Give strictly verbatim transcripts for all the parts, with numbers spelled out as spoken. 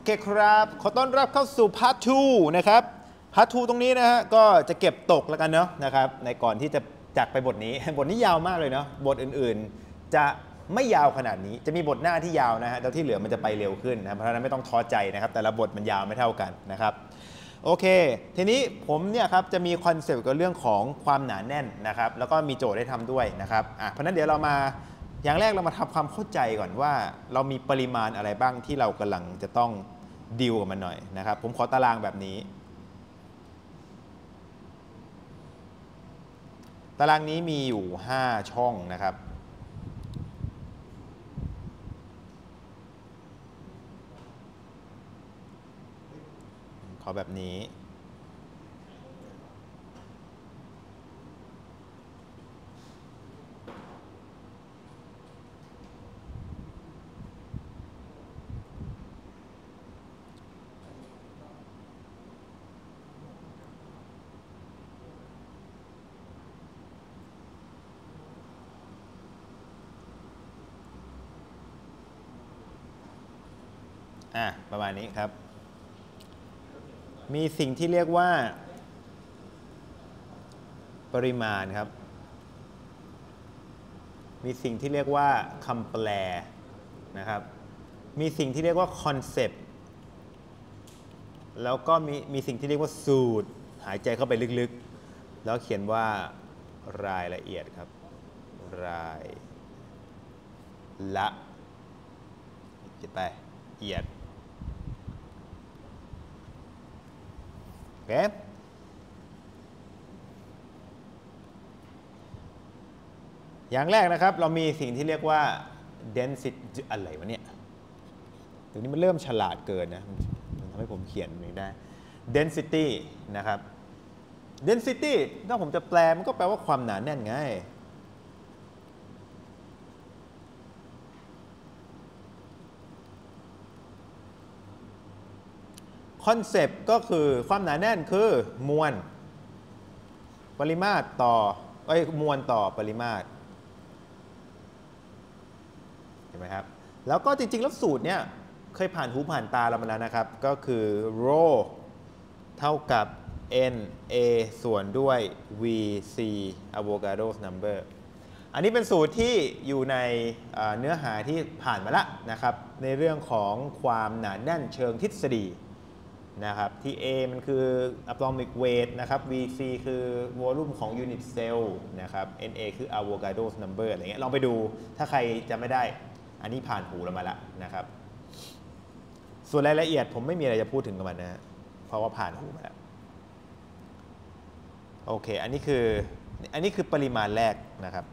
โอเคครับขอต้อนรับเข้าสู่พาร์ททูนะครับพาร์ททูตรงนี้นะฮะก็จะเก็บตกแล้วกันเนาะนะครับในก่อนที่จะจากไปบทนี้บทนี้ยาวมากเลยเนาะบทอื่นๆจะไม่ยาวขนาดนี้จะมีบทหน้าที่ยาวนะฮะแล้วที่เหลือมันจะไปเร็วขึ้นนะเพราะฉะนั้นไม่ต้องท้อใจนะครับแต่ละบทมันยาวไม่เท่ากันนะครับโอเคทีนี้ผมเนี่ยครับจะมีคอนเซปต์กับเรื่องของความหนาแน่นนะครับแล้วก็มีโจทย์ให้ทำด้วยนะครับอ่ะเพราะนั้นเดี๋ยวเรามาอย่างแรกเรามาทำความเข้าใจก่อนว่าเรามีปริมาณอะไรบ้างที่เรากำลังจะต้องดีลกับมันหน่อยนะครับผมขอตารางแบบนี้ตารางนี้มีอยู่ห้าช่องนะครับขอแบบนี้อ่ะประมาณนี้ครับมีสิ่งที่เรียกว่าปริมาณครับมีสิ่งที่เรียกว่าคำแปลนะครับมีสิ่งที่เรียกว่าคอนเซปต์แล้วก็มีมีสิ่งที่เรียกว่าสูตรหายใจเข้าไปลึกๆแล้วเขียนว่ารายละเอียดครับรายละจะไปเอียดโอเคอย่างแรกนะครับเรามีสิ่งที่เรียกว่า density อะไรวะเนี่ยเดี๋ยวนี้มันเริ่มฉลาดเกินนะมันทำให้ผมเขียนมันได้ density นะครับ density ถ้าผมจะแปลมันก็แปลว่าความหนาแน่นไงคอนเซปต์ก็คือความหนาแน่นคือมวลปริมาตรต่อเอ้ยมวลต่อปริมาตรเห็นไหมครับแล้วก็จริงๆแล้วสูตรเนี่ยเคยผ่านหูผ่านตาเรามาแล้วนะครับก็คือ rho เท่ากับ n a ส่วนด้วย v c Avogadro's number อันนี้เป็นสูตรที่อยู่ในเนื้อหาที่ผ่านมาแล้วนะครับในเรื่องของความหนาแน่นเชิงทฤษฎีนะครับที่ A มันคือ atomic weight นะครับ V C คือ volume ของ unit cell นะครับ N A คือ Avogadro's number อะไรเงี้ยลองไปดูถ้าใครจะไม่ได้อันนี้ผ่านหูเรามาแล้วนะครับส่วนรายละเอียดผมไม่มีอะไรจะพูดถึงกับมันนะเพราะว่าผ่านหูมาแล้วโอเคอันนี้คืออันนี้คือปริมาณแรกนะครับ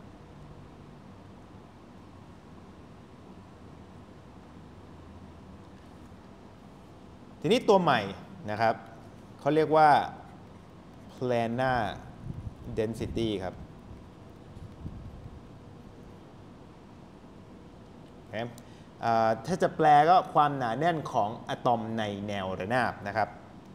ทีนี้ตัวใหม่นะครับเขาเรียกว่า planar density ครับถ้าจะแปลก็ความหนาแน่นของอะตอมในแนวระนาบนะครับ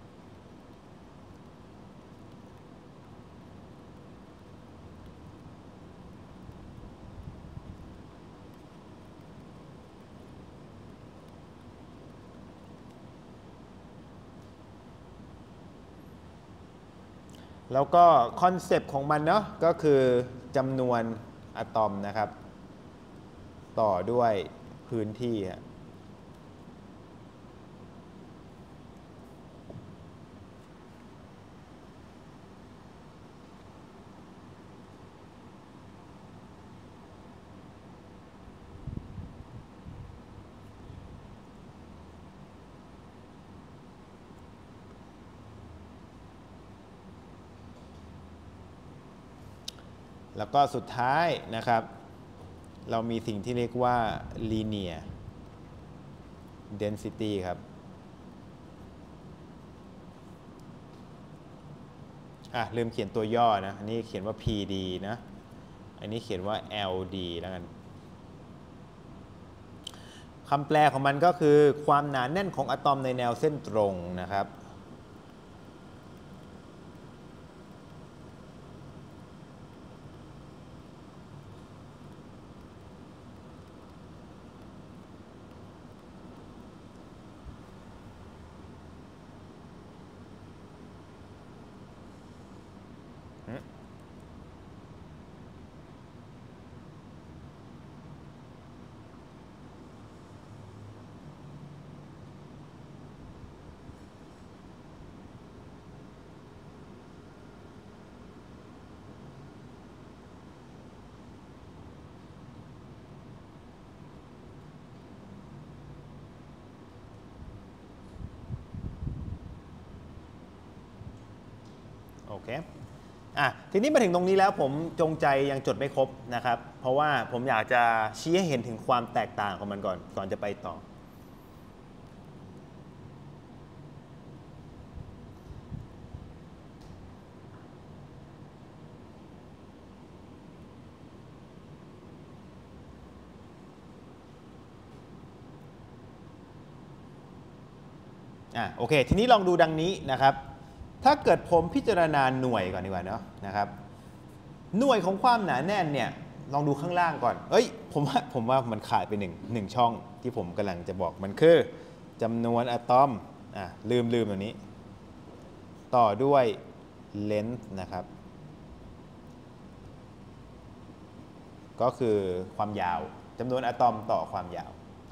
แล้วก็คอนเซปต์ของมันเนาะก็คือจำนวนอะตอมนะครับต่อด้วยพื้นที่แล้วก็สุดท้ายนะครับเรามีสิ่งที่เรียกว่า linear density ครับอ่ะลืมเขียนตัวย่อนะอันนี้เขียนว่า พี ดี นะอันนี้เขียนว่า แอล ดี แล้วกันคำแปลของมันก็คือความหนาแน่นของอะตอมในแนวเส้นตรงนะครับโอเคอ่ะทีนี้มาถึงตรงนี้แล้วผมจงใจยังจดไม่ครบนะครับเพราะว่าผมอยากจะชี้ให้เห็นถึงความแตกต่างของมันก่อนก่อนจะไปต่ออ่ะโอเคทีนี้ลองดูดังนี้นะครับถ้าเกิดผมพิจารณาหน่วยก่อนดีกว่าเนาะนะครับหน่วยของความหนาแน่นเนี่ยลองดูข้างล่างก่อนเอ้ยผมว่าผมว่ามันขาดไปหนึ่งหนึ่งช่องที่ผมกำลังจะบอกมันคือจำนวนอะตอมอ่ะลืมลืมตัวนี้ต่อด้วย length นะครับก็คือความยาวจำนวนอะตอมต่อความยาว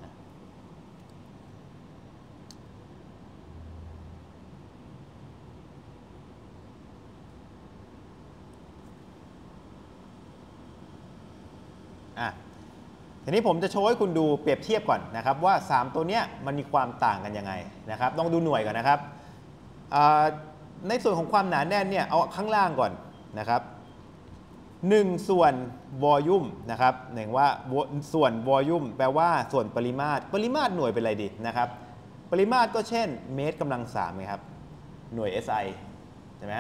อ่ะทีนี้ผมจะโชว์ให้คุณดูเปรียบเทียบก่อนนะครับว่าสามตัวเนี้ยมันมีความต่างกันยังไงนะครับลองดูหน่วยก่อนนะครับในส่วนของความหนาแน่นเนี่ยเอาข้างล่างก่อนนะครับหนึ่งส่วนวอลลุ่มนะครับหนึ่งว่าส่วนวอลลุ่มแปลว่าส่วนปริมาตรปริมาตรหน่วยเป็นอะไรดีนะครับปริมาตรก็เช่นเมตรกำลังสามไงครับหน่วย เอส ไอ ใช่ไหม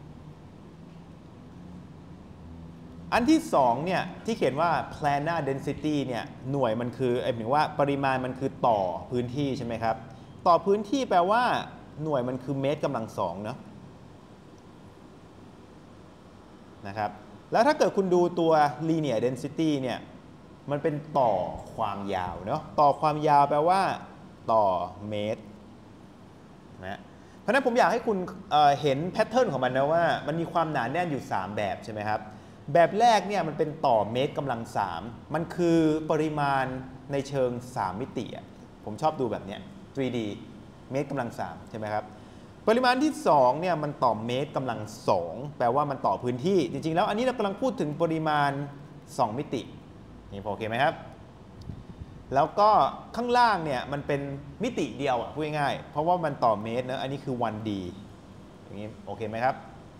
อันที่สองเนี่ยที่เขียนว่า planar density เนี่ยหน่วยมันคือหมายถึงว่าปริมาณมันคือต่อพื้นที่ใช่ไหมครับต่อพื้นที่แปลว่าหน่วยมันคือเมตรกำลังสองเนาะนะครับแล้วถ้าเกิดคุณดูตัว linear density เนี่ยมันเป็นต่อความยาวเนาะต่อความยาวแปลว่าต่อเมตรนะเพราะฉะนั้นผมอยากให้คุณ เ, เห็นแพทเทิร์นของมันนะว่ามันมีความหนาแน่นอยู่สามแบบใช่ไหมครับแบบแรกเนี่ยมันเป็นต่อเมตรกำลังสามมันคือปริมาณในเชิงสามมิติผมชอบดูแบบเนี้ย ทรี ดี เมตรกำลังสามใช่ไหมครับปริมาณที่สองเนี่ยมันต่อเมตรกำลังสองแปลว่ามันต่อพื้นที่จริงๆแล้วอันนี้เรากำลังพูดถึงปริมาณสองมิตินี่พอโอเคไหมครับแล้วก็ข้างล่างเนี่ยมันเป็นมิติเดียวอ่ะพูดง่ายๆเพราะว่ามันต่อเมตรนะอันนี้คือ วัน ดี อย่างนี้โอเคไหมครับ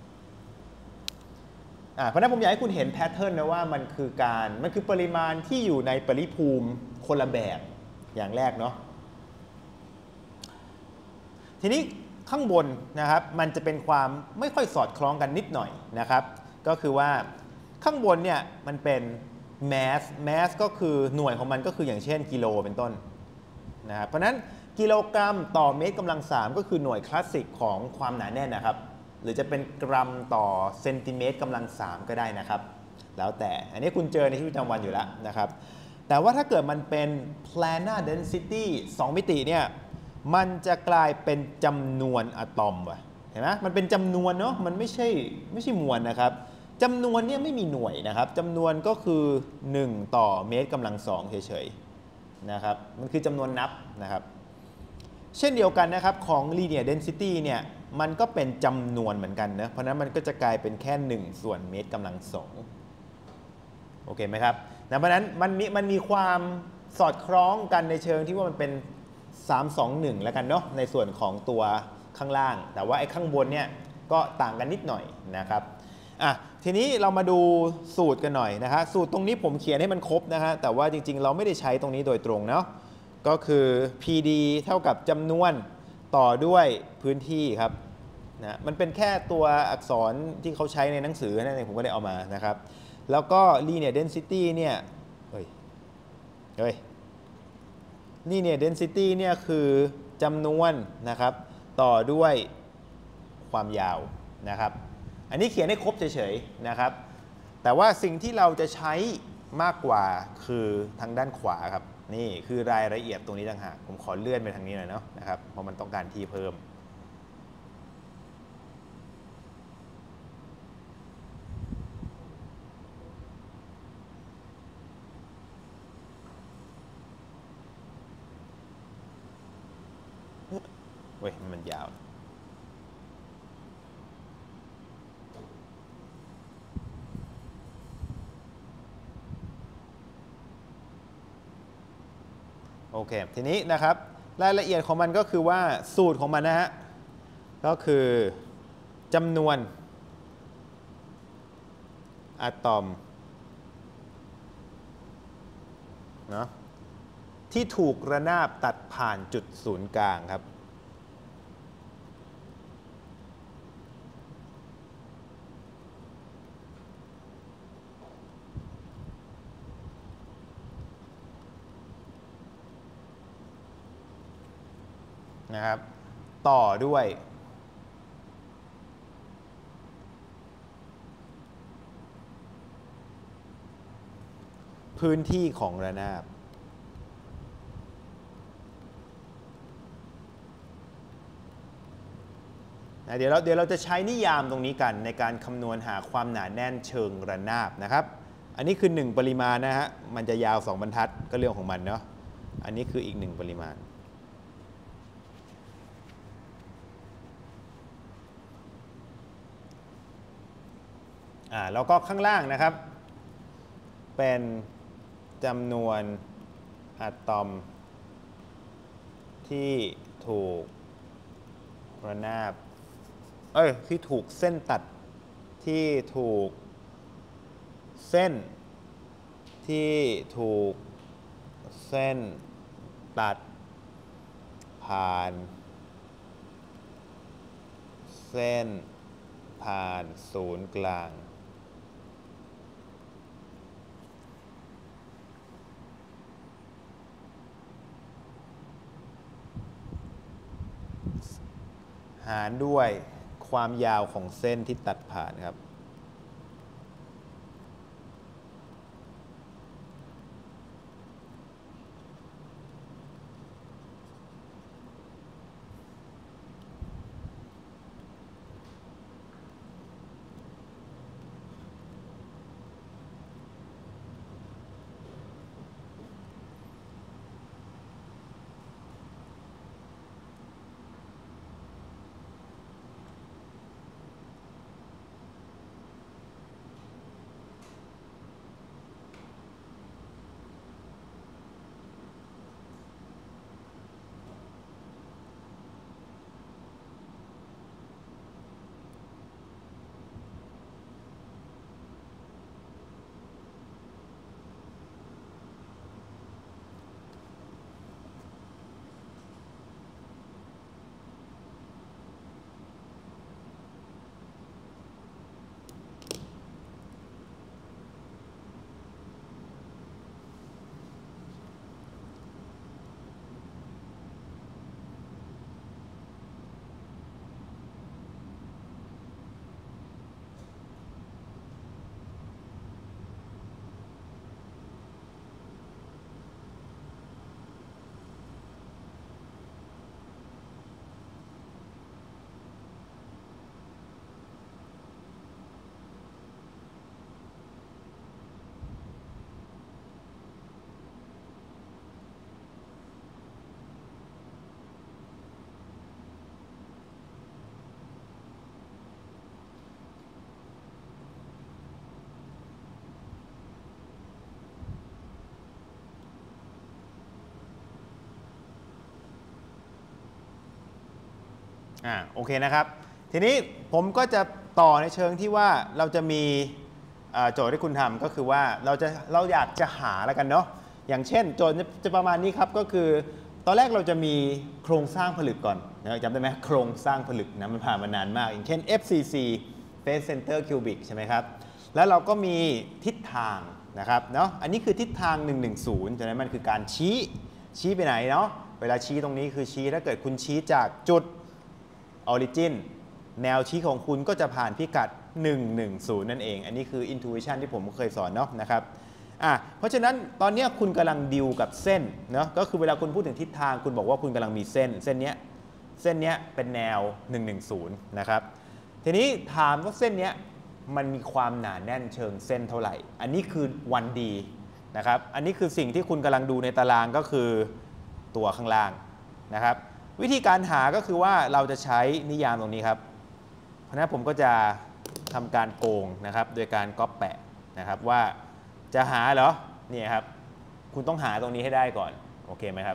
เพราะนั้นผมอยากให้คุณเห็นแพทเทิร์นนะว่ามันคือการมันคือปริมาณที่อยู่ในปริภูมิคนละแบบอย่างแรกเนาะทีนี้ข้างบนนะครับมันจะเป็นความไม่ค่อยสอดคล้องกันนิดหน่อยนะครับก็คือว่าข้างบนเนี่ยมันเป็นแมสแมสก็คือหน่วยของมันก็คืออย่างเช่นกิโลเป็นต้นนะครับเพราะนั้นกิโลกรัมต่อเมตรกำลังสามก็คือหน่วยคลาสสิกของความหนาแน่นนะครับหรือจะเป็นกรัมต่อเซนติเมตรกำลังสามก็ได้นะครับแล้วแต่อันนี้คุณเจอในชีวิตประจำวันอยู่แล้วนะครับแต่ว่าถ้าเกิดมันเป็น planar density สองมิติเนี่ยมันจะกลายเป็นจำนวนอะตอมว่ะเห็นไหมมันเป็นจำนวนเนาะมันไม่ใช่ไม่ใช่มวลนะครับจำนวนเนี่ยไม่มีหน่วยนะครับจำนวนก็คือหนึ่งต่อเมตรกำลังสองเฉยๆนะครับมันคือจำนวนนับนะครับเช่นเดียวกันนะครับของ linear density เนี่ยมันก็เป็นจำนวนเหมือนกันนะเพราะนั้นมันก็จะกลายเป็นแค่หนึ่งส่วนเมตรกำลังสองโอเคไหมครับนะเพราะนั้นมันมีมันมีความสอดคล้องกันในเชิงที่ว่ามันเป็นสาม สอง หนึ่งแล้วกันเนาะในส่วนของตัวข้างล่างแต่ว่าไอ้ข้างบนเนี่ยก็ต่างกันนิดหน่อยนะครับอ่ะทีนี้เรามาดูสูตรกันหน่อยนะฮะสูตรตรงนี้ผมเขียนให้มันครบนะฮะแต่ว่าจริงๆเราไม่ได้ใช้ตรงนี้โดยตรงเนาะก็คือ พี ดี เท่ากับจำนวนต่อด้วยพื้นที่ครับนะมันเป็นแค่ตัวอักษรที่เขาใช้ในหนังสือนั่นเองผมก็ได้เอามานะครับแล้วก็ linear density เนี่ยเฮ้ยเฮ้ยlinear density เนี่ยคือจำนวนนะครับต่อด้วยความยาวนะครับอันนี้เขียนให้ครบเฉยๆนะครับแต่ว่าสิ่งที่เราจะใช้มากกว่าคือทางด้านขวาครับนี่คือรายละเอียดตรงนี้ต่างหากผมขอเลื่อนไปทางนี้หน่อยเนาะนะครับเพราะมันต้องการที่เพิ่มเว้ยมันยาวโอเคทีนี้นะครับรายละเอียดของมันก็คือว่าสูตรของมันนะฮะก็คือจำนวนอะตอมเนาะที่ถูกระนาบตัดผ่านจุดศูนย์กลางครับนะครับต่อด้วยพื้นที่ของระนาบนะเดี๋ยวเราเดี๋ยวเราจะใช้นิยามตรงนี้กันในการคำนวณหาความหนาแน่นเชิงระนาบนะครับอันนี้คือหนึ่งปริมาณนะฮะมันจะยาวสองบรรทัดก็เรื่องของมันเนาะอันนี้คืออีกหนึ่งปริมาณอ่าแล้วก็ข้างล่างนะครับเป็นจำนวนอะตอมที่ถูกระนาบเอ้ยที่ถูกเส้นตัดที่ถูกเส้นที่ถูกเส้นตัดผ่านเส้นผ่านศูนย์กลางหารด้วยความยาวของเส้นที่ตัดผ่านครับอ่าโอเคนะครับทีนี้ผมก็จะต่อในเชิงที่ว่าเราจะมีโจทย์ที่คุณทำก็คือว่าเราจะเราอยากจะหาแล้วกันเนาะอย่างเช่นโจทย์จะประมาณนี้ครับก็คือตอนแรกเราจะมีโครงสร้างผลึกก่อนนะจำได้ไหมโครงสร้างผลึกนะมันผ่านมานานมากอย่างเช่น เอฟ ซี ซี Face Center Cubic ใช่ไหมครับแล้วเราก็มีทิศทางนะครับเนาะอันนี้คือทิศทางหนึ่งหนึ่งศูนย์ฉะนั้นมันคือการชี้ชี้ไปไหนเนาะเวลาชี้ตรงนี้คือชี้ถ้าเกิดคุณชี้จากจุดออริจินแนวชี้ของคุณก็จะผ่านพิกัดหนึ่งหนึ่งศูนย์นั่นเองอันนี้คือ intuition ที่ผมเคยสอนเนาะนะครับอ่ะเพราะฉะนั้นตอนนี้คุณกำลังดิวกับเส้นเนาะก็คือเวลาคุณพูดถึงทิศทางคุณบอกว่าคุณกำลังมีเส้นเส้นนี้เส้นนี้เป็นแนวหนึ่งหนึ่งศูนย์นะครับทีนี้ถามว่าเส้นนี้มันมีความหนาแน่นเชิงเส้นเท่าไหร่อันนี้คือวันดีนะครับอันนี้คือสิ่งที่คุณกำลังดูในตารางก็คือตัวข้างล่างนะครับวิธีการหาก็คือว่าเราจะใช้นิยามตรงนี้ครับเพราะฉะนั้นผมก็จะทำการโกงนะครับโดยการก๊อปแปะนะครับว่าจะหาเหรอนี่ครับคุณต้องหาตรงนี้ให้ได้ก่อนโอเคไหมครับ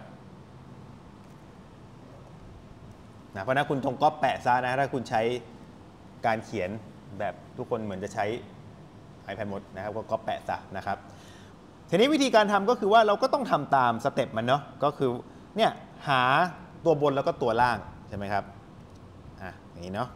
นะเพราะนั้นคุณต้องก๊อปแปะซะนะถ้าคุณใช้การเขียนแบบทุกคนเหมือนจะใช้ iPad หมดนะครับก็ก๊อปแปะซะนะครับทีนี้วิธีการทำก็คือว่าเราก็ต้องทำตามสเต็ปมันเนาะก็คือเนี่ยหาตัวบนแล้วก็ตัวล่างใช่ไหมครับอ่ะอย่างนี้เนาะ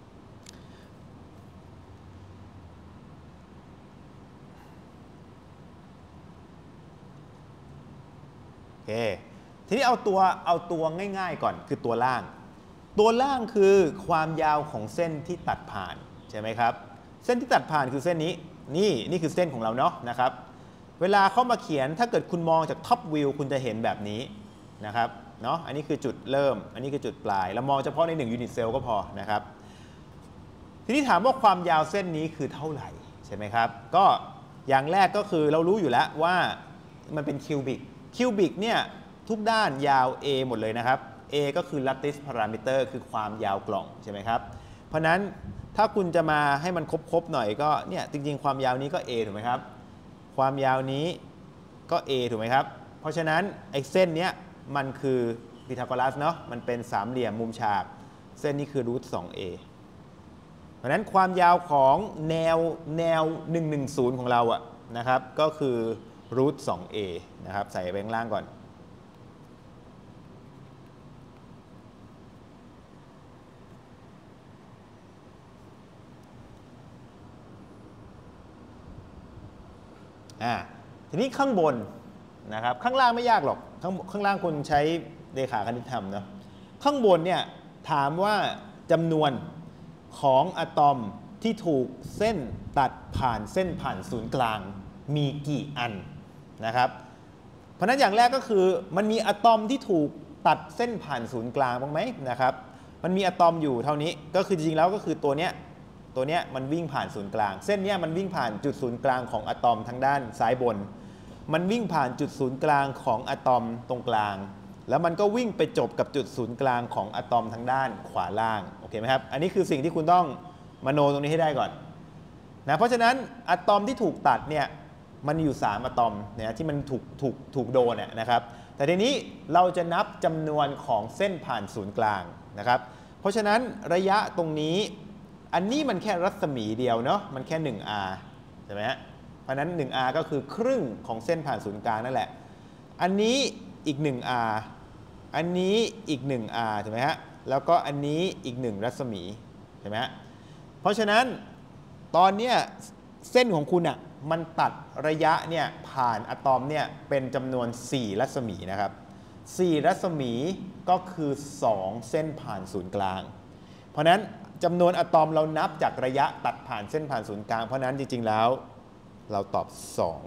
โอเคทีนี้เอาตัวเอาตัวง่ายๆก่อนคือตัวล่างตัวล่างคือความยาวของเส้นที่ตัดผ่านใช่ไหมครับเส้นที่ตัดผ่านคือเส้นนี้นี่นี่คือเส้นของเราเนาะนะครับเวลาเข้ามาเขียนถ้าเกิดคุณมองจากท็อปวิวคุณจะเห็นแบบนี้นะครับเนาะอันนี้คือจุดเริ่มอันนี้คือจุดปลายเรามองเฉพาะในหนึ่งยูนิตเซลล์ก็พอนะครับทีนี้ถามว่าความยาวเส้นนี้คือเท่าไหร่ใช่ไหมครับก็อย่างแรกก็คือเรารู้อยู่แล้วว่ามันเป็นคิวบิกคิวบิกเนี่ยทุกด้านยาว a หมดเลยนะครับ a ก็คือ lattice parameter คือความยาวกล่องใช่ไหมครับเพราะนั้นถ้าคุณจะมาให้มันครบๆหน่อยก็เนี่ยจริงๆความยาวนี้ก็ a ถูกไหมครับความยาวนี้ก็ a ถูกไหมครับเพราะฉะนั้นไอ้เส้นเนี้ยมันคือพีทาโกรัสเนาะมันเป็นสามเหลี่ยมมุมฉากเส้นนี้คือรูท สอง เอ เพราะนั้นความยาวของแนวแนวหนึ่งร้อยสิบของเราอะนะครับก็คือรูท สอง เอ นะครับใส่ไปข้างล่างก่อนอ่าทีนี้ข้างบนนะครับข้างล่างไม่ยากหรอกข้างข้างล่างคุณใช้เลขาคณิตธรรมเนาะข้างบนเนี่ยถามว่าจำนวนของอะตอมที่ถูกเส้นตัดผ่านเส้นผ่านศูนย์กลางมีกี่อันนะครับเพราะนั้นอย่างแรกก็คือมันมีอะตอมที่ถูกตัดเส้นผ่านศูนย์กลางบ้างไหมนะครับมันมีอะตอมอยู่เท่านี้ก็คือจริงๆแล้วก็คือตัวเนี้ยตัวเนี้ยมันวิ่งผ่านศูนย์กลางเส้นเนี้ยมันวิ่งผ่านจุดศูนย์กลางของอะตอมทางด้านซ้ายบนมันวิ่งผ่านจุดศูนย์กลางของอะตอมตรงกลางแล้วมันก็วิ่งไปจบกับจุดศูนย์กลางของอะตอมทางด้านขวาล่างโอเคไหมครับอันนี้คือสิ่งที่คุณต้องมโนตรงนี้ให้ได้ก่อนนะเพราะฉะนั้นอะตอมที่ถูกตัดเนี่ยมันอยู่สามอะตอมเนี่ยที่มันถูกถูกถูกโดนนะครับแต่ทีนี้เราจะนับจำนวนของเส้นผ่านศูนย์กลางนะครับเพราะฉะนั้นระยะตรงนี้อันนี้มันแค่รัศมีเดียวเนาะมันแค่ หนึ่ง อาร์ ใช่ไหมฮะเพราะนั้น หนึ่ง อาร์ ก็คือครึ่งของเส้นผ่านศูนย์กลางนั่นแหละอันนี้อีก หนึ่ง อาร์ อันนี้อีก หนึ่ง อาร์ ถูกไหมฮะแล้วก็อันนี้อีกหนึ่งรัศมีใช่ไหมฮะเพราะฉะนั้นตอนนี้เส้นของคุณอ่ะมันตัดระยะเนี่ยผ่านอะตอมเนี่ยเป็นจำนวนสี่รัศมีนะครับสี่รัศมีก็คือสองเส้นผ่านศูนย์กลางเพราะนั้นจำนวนอะตอมเรานับจากระยะตัดผ่านเส้นผ่านศูนย์กลางเพราะนั้นจริงๆแล้วเราตอบสอง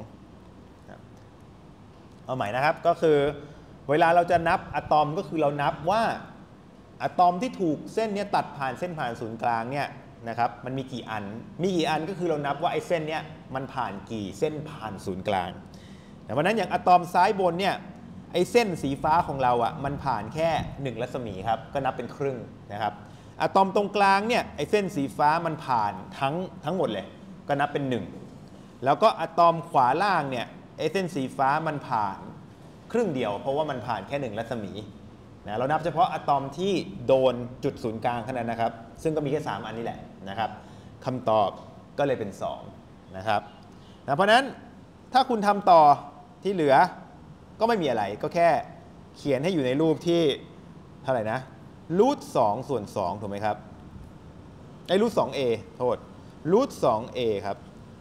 เอาใหม่นะครับก็คือเวลาเราจะนับอะตอมก็คือเรานับว่าอะตอมที่ถูกเส้นนี้ตัดผ่านเส้นผ่านศูนย์กลางเนี่ยนะครับมันมีกี่อันมีกี่อันก็คือเรานับว่าไอ้เส้นเนี้ยมันผ่านกี่เส้นผ่านศูนย์กลางเพราะนั้นอย่างอะตอมซ้ายบนเนี่ยไอ้เส้นสีฟ้าของเราอ่ะมันผ่านแค่หนึ่งรัศมีครับก็นับเป็นครึ่งนะครับอะตอมตรงกลางเนี่ยไอ้เส้นสีฟ้ามันผ่านทั้งทั้งหมดเลยก็นับเป็นหนึ่งแล้วก็อะตอมขวาล่างเนี่ยไอ้เส้นสีฟ้ามันผ่านครึ่งเดียวเพราะว่ามันผ่านแค่หนึ่งรัศมีนะเรานับเฉพาะอะตอมที่โดนจุดศูนย์กลางเท่านั้นนะครับซึ่งก็มีแค่สามอันนี้แหละนะครับคำตอบก็เลยเป็นสองนะครับนะเพราะนั้นถ้าคุณทำต่อที่เหลือก็ไม่มีอะไรก็แค่เขียนให้อยู่ในรูปที่เท่าไหร่นะรูทสองส่วนสองถูกไหมครับไอ้รูทสองเอโทษรูทสองเอครับ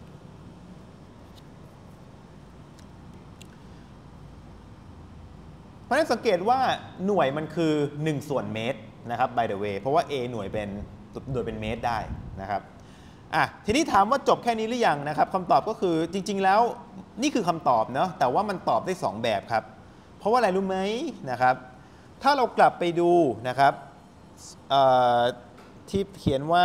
เพราะฉะนั้นสังเกตว่าหน่วยมันคือหนึ่งส่วนเมตรนะครับ by the way เพราะว่า a หน่วยเป็นหน่วยเป็นเมตรได้นะครับอ่ะทีนี้ถามว่าจบแค่นี้หรือยังนะครับคำตอบก็คือจริงๆแล้วนี่คือคำตอบเนาะแต่ว่ามันตอบได้สองแบบครับเพราะว่าอะไรรู้ไหมนะครับถ้าเรากลับไปดูนะครับที่เขียนว่า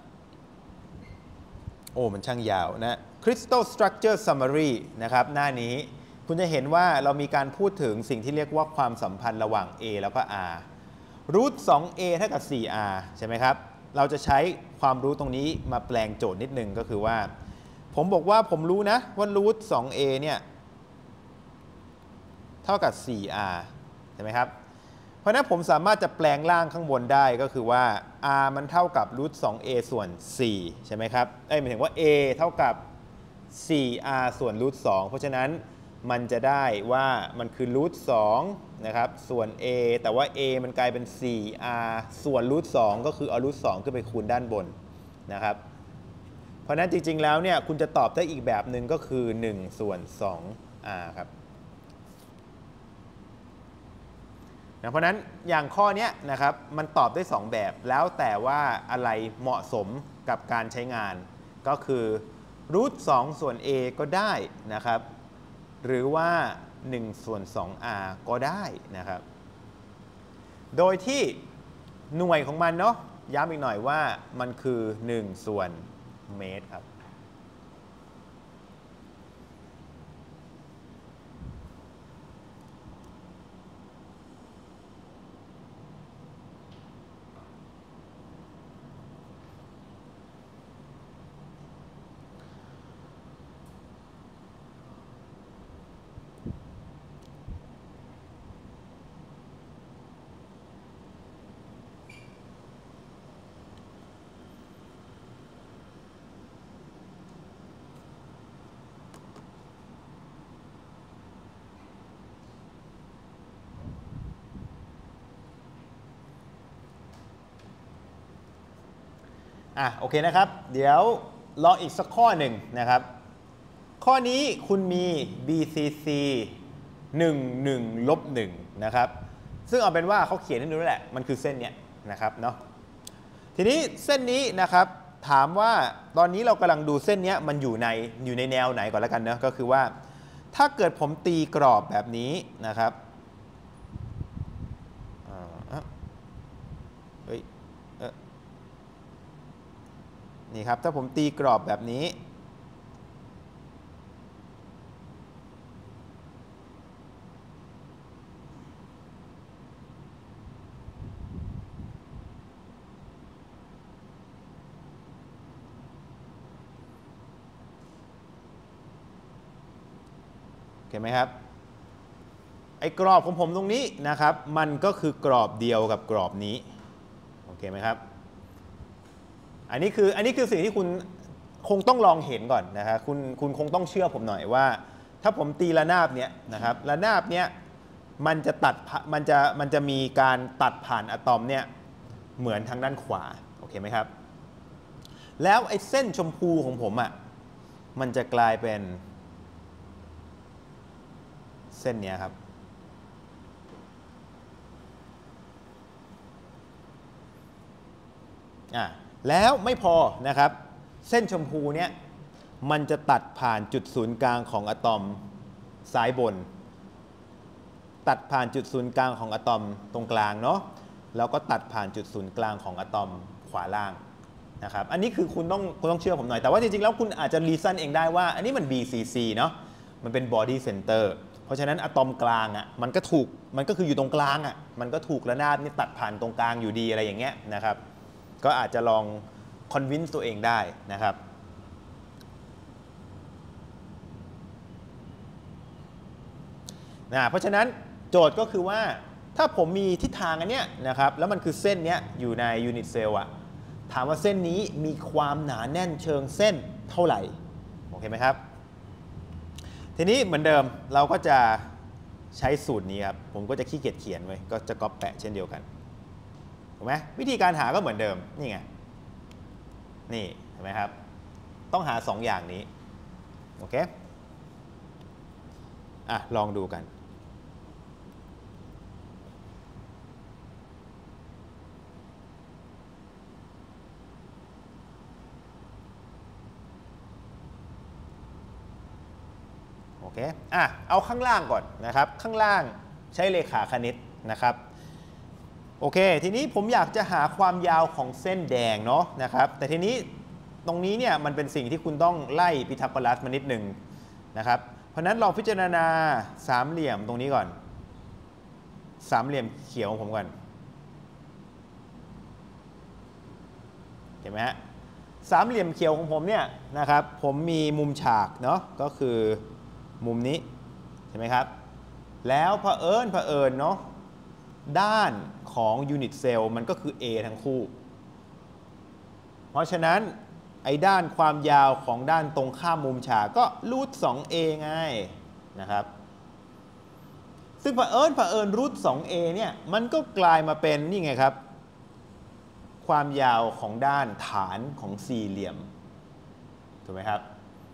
โอ้มันช่างยาวนะ Crystal Structure Summary นะครับหน้านี้คุณจะเห็นว่าเรามีการพูดถึงสิ่งที่เรียกว่าความสัมพันธ์ระหว่าง a แล้วก็ r รูท สอง เอ เท่ากับ สี่ อาร์ ใช่ไหมครับเราจะใช้ความรู้ตรงนี้มาแปลงโจทย์นิดนึงก็คือว่าผมบอกว่าผมรู้นะว่ารูท สอง เอ เนี่ยเท่ากับ สี่ อาร์ ใช่ไหมครับเพราะนั้นผมสามารถจะแปลงล่างข้างบนได้ก็คือว่า r มันเท่ากับรูท สอง เอ ส่วน สี่ใช่ไหมครับเอ้ยหมายถึงว่า a เท่ากับสี่ อาร์ ส่วนรูทสองเพราะฉะนั้นมันจะได้ว่ามันคือรูทสองนะครับส่วน a แต่ว่า a มันกลายเป็น สี่ อาร์ ส่วนรูทสองก็คือเอารูทสองขึ้นไปคูณด้านบนนะครับเพราะนั้นจริงๆแล้วเนี่ยคุณจะตอบได้อีกแบบหนึ่งก็คือหนึ่งส่วนสอง อาร์ ครับนะเพราะนั้นอย่างข้อนี้นะครับมันตอบได้สองแบบแล้วแต่ว่าอะไรเหมาะสมกับการใช้งานก็คือรูทสองส่วน a ก็ได้นะครับหรือว่าหนึ่งส่วนสอง อาร์ ก็ได้นะครับโดยที่หน่วยของมันเนาะย้ำอีกหน่อยว่ามันคือหนึ่งส่วนเมตรครับอ่ะโอเคนะครับเดี๋ยวลองอีกสักข้อหนึ่งนะครับข้อนี้คุณมี บี ซี ซี หนึ่ง หนึ่ง ลบ หนึ่งนะครับซึ่งเอาเป็นว่าเขาเขียนให้ดูแล้วแหละมันคือเส้นเนี้ยนะครับเนาะทีนี้เส้นนี้นะครับถามว่าตอนนี้เรากำลังดูเส้นนี้มันอยู่ในอยู่ในแนวไหนก่อนแล้วกันเนาะก็คือว่าถ้าเกิดผมตีกรอบแบบนี้นะครับเฮ้ยนี่ครับถ้าผมตีกรอบแบบนี้เห็นไหมครับไอ้กรอบของผมตรงนี้นะครับมันก็คือกรอบเดียวกับกรอบนี้โอเคไหมครับอันนี้คืออันนี้คือสิ่งที่คุณคงต้องลองเห็นก่อนนะครับคุณคุณคงต้องเชื่อผมหน่อยว่าถ้าผมตีระนาบเนี้ยนะครับระนาบเนี้ยมันจะตัดมันจะมันจะมีการตัดผ่านอะตอมเนี่ยเหมือนทางด้านขวาโอเคไหมครับแล้วไอ้เส้นชมพูของผมอ่ะมันจะกลายเป็นเส้นเนี้ยครับอ่ะแล้วไม่พอนะครับเส้นชมพูเนี้ยมันจะตัดผ่านจุดศูนย์กลางของอะตอมซ้ายบนตัดผ่านจุดศูนย์กลางของอะตอมตรงกลางเนาะแล้วก็ตัดผ่านจุดศูนย์กลางของอะตอมขวาล่างนะครับอันนี้คือคุณต้องคุณต้องเชื่อผมหน่อยแต่ว่าจริงๆแล้วคุณอาจจะรีซันเองได้ว่าอันนี้มัน บี ซี ซี เนาะมันเป็น body center เพราะฉะนั้นอะตอมกลางอ่ะมันก็ถูกมันก็คืออยู่ตรงกลางอ่ะมันก็ถูกระนาบนี่ตัดผ่านตรงกลางอยู่ดีอะไรอย่างเงี้ยนะครับก็อาจจะลองคอนวินส์ตัวเองได้นะครับนะเพราะฉะนั้นโจทย์ก็คือว่าถ้าผมมีทิศทางอันเนี้ยนะครับแล้วมันคือเส้นเนี้ยอยู่ในยูนิตเซลล์อะถามว่าเส้นนี้มีความหนาแน่นเชิงเส้นเท่าไหร่โอเคไหมครับทีนี้เหมือนเดิมเราก็จะใช้สูตรนี้ครับผมก็จะขี้เกียจเขียนไว้ก็จะก๊อปแปะเช่นเดียวกันถูกไหมวิธีการหาก็เหมือนเดิมนี่ไงนี่เห็นไหมครับต้องหาสองอย่างนี้โอเคอ่ะลองดูกันโอเคอ่ะเอาข้างล่างก่อนนะครับข้างล่างใช้เลขาคณิตนะครับโอเคทีนี้ผมอยากจะหาความยาวของเส้นแดงเนาะนะครับแต่ทีนี้ตรงนี้เนี่ยมันเป็นสิ่งที่คุณต้องไล่พีทาโกรัสมานิดหนึ่งนะครับเพราะนั้นลองพิจารณาสามเหลี่ยมตรงนี้ก่อนสามเหลี่ยมเขียวของผมก่อนเห็นไหมฮะสามเหลี่ยมเขียวของผมเนี่ยนะครับผมมีมุมฉากเนาะก็คือมุมนี้ใช่ไหมครับแล้วเผอิญเผอิญเนาะด้านของยูนิตเซลล์มันก็คือ A ทั้งคู่เพราะฉะนั้นไอ้ด้านความยาวของด้านตรงข้ามมุมฉากก็รูท สอง เอ ไงนะครับซึ่งเผอิญเผอิญรูท สอง เอ เนี่ยมันก็กลายมาเป็นนี่ไงครับความยาวของด้านฐานของสี่เหลี่ยมถูกไหมครับ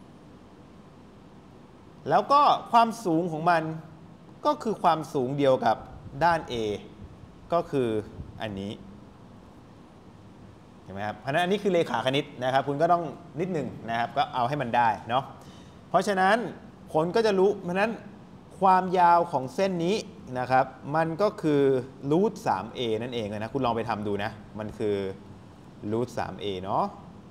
แล้วก็ความสูงของมันก็คือความสูงเดียวกับด้าน A ก็คืออันนี้เห็นไหมครับเพราะฉะนั้นอันนี้คือเลขาคณิตนะครับคุณก็ต้องนิดหนึ่งนะครับก็เอาให้มันได้เนาะเพราะฉะนั้นผลก็จะรู้เพราะฉะนั้นความยาวของเส้นนี้นะครับมันก็คือรูท สาม เอ นั่นเองนะคุณลองไปทำดูนะมันคือรูท สาม เอ เนาะ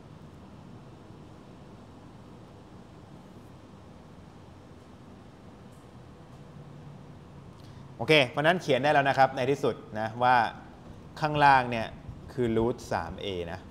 โอเคเพราะนั้นเขียนได้แล้วนะครับในที่สุดนะว่าข้างล่างเนี่ยคือรูท สาม เอ นะ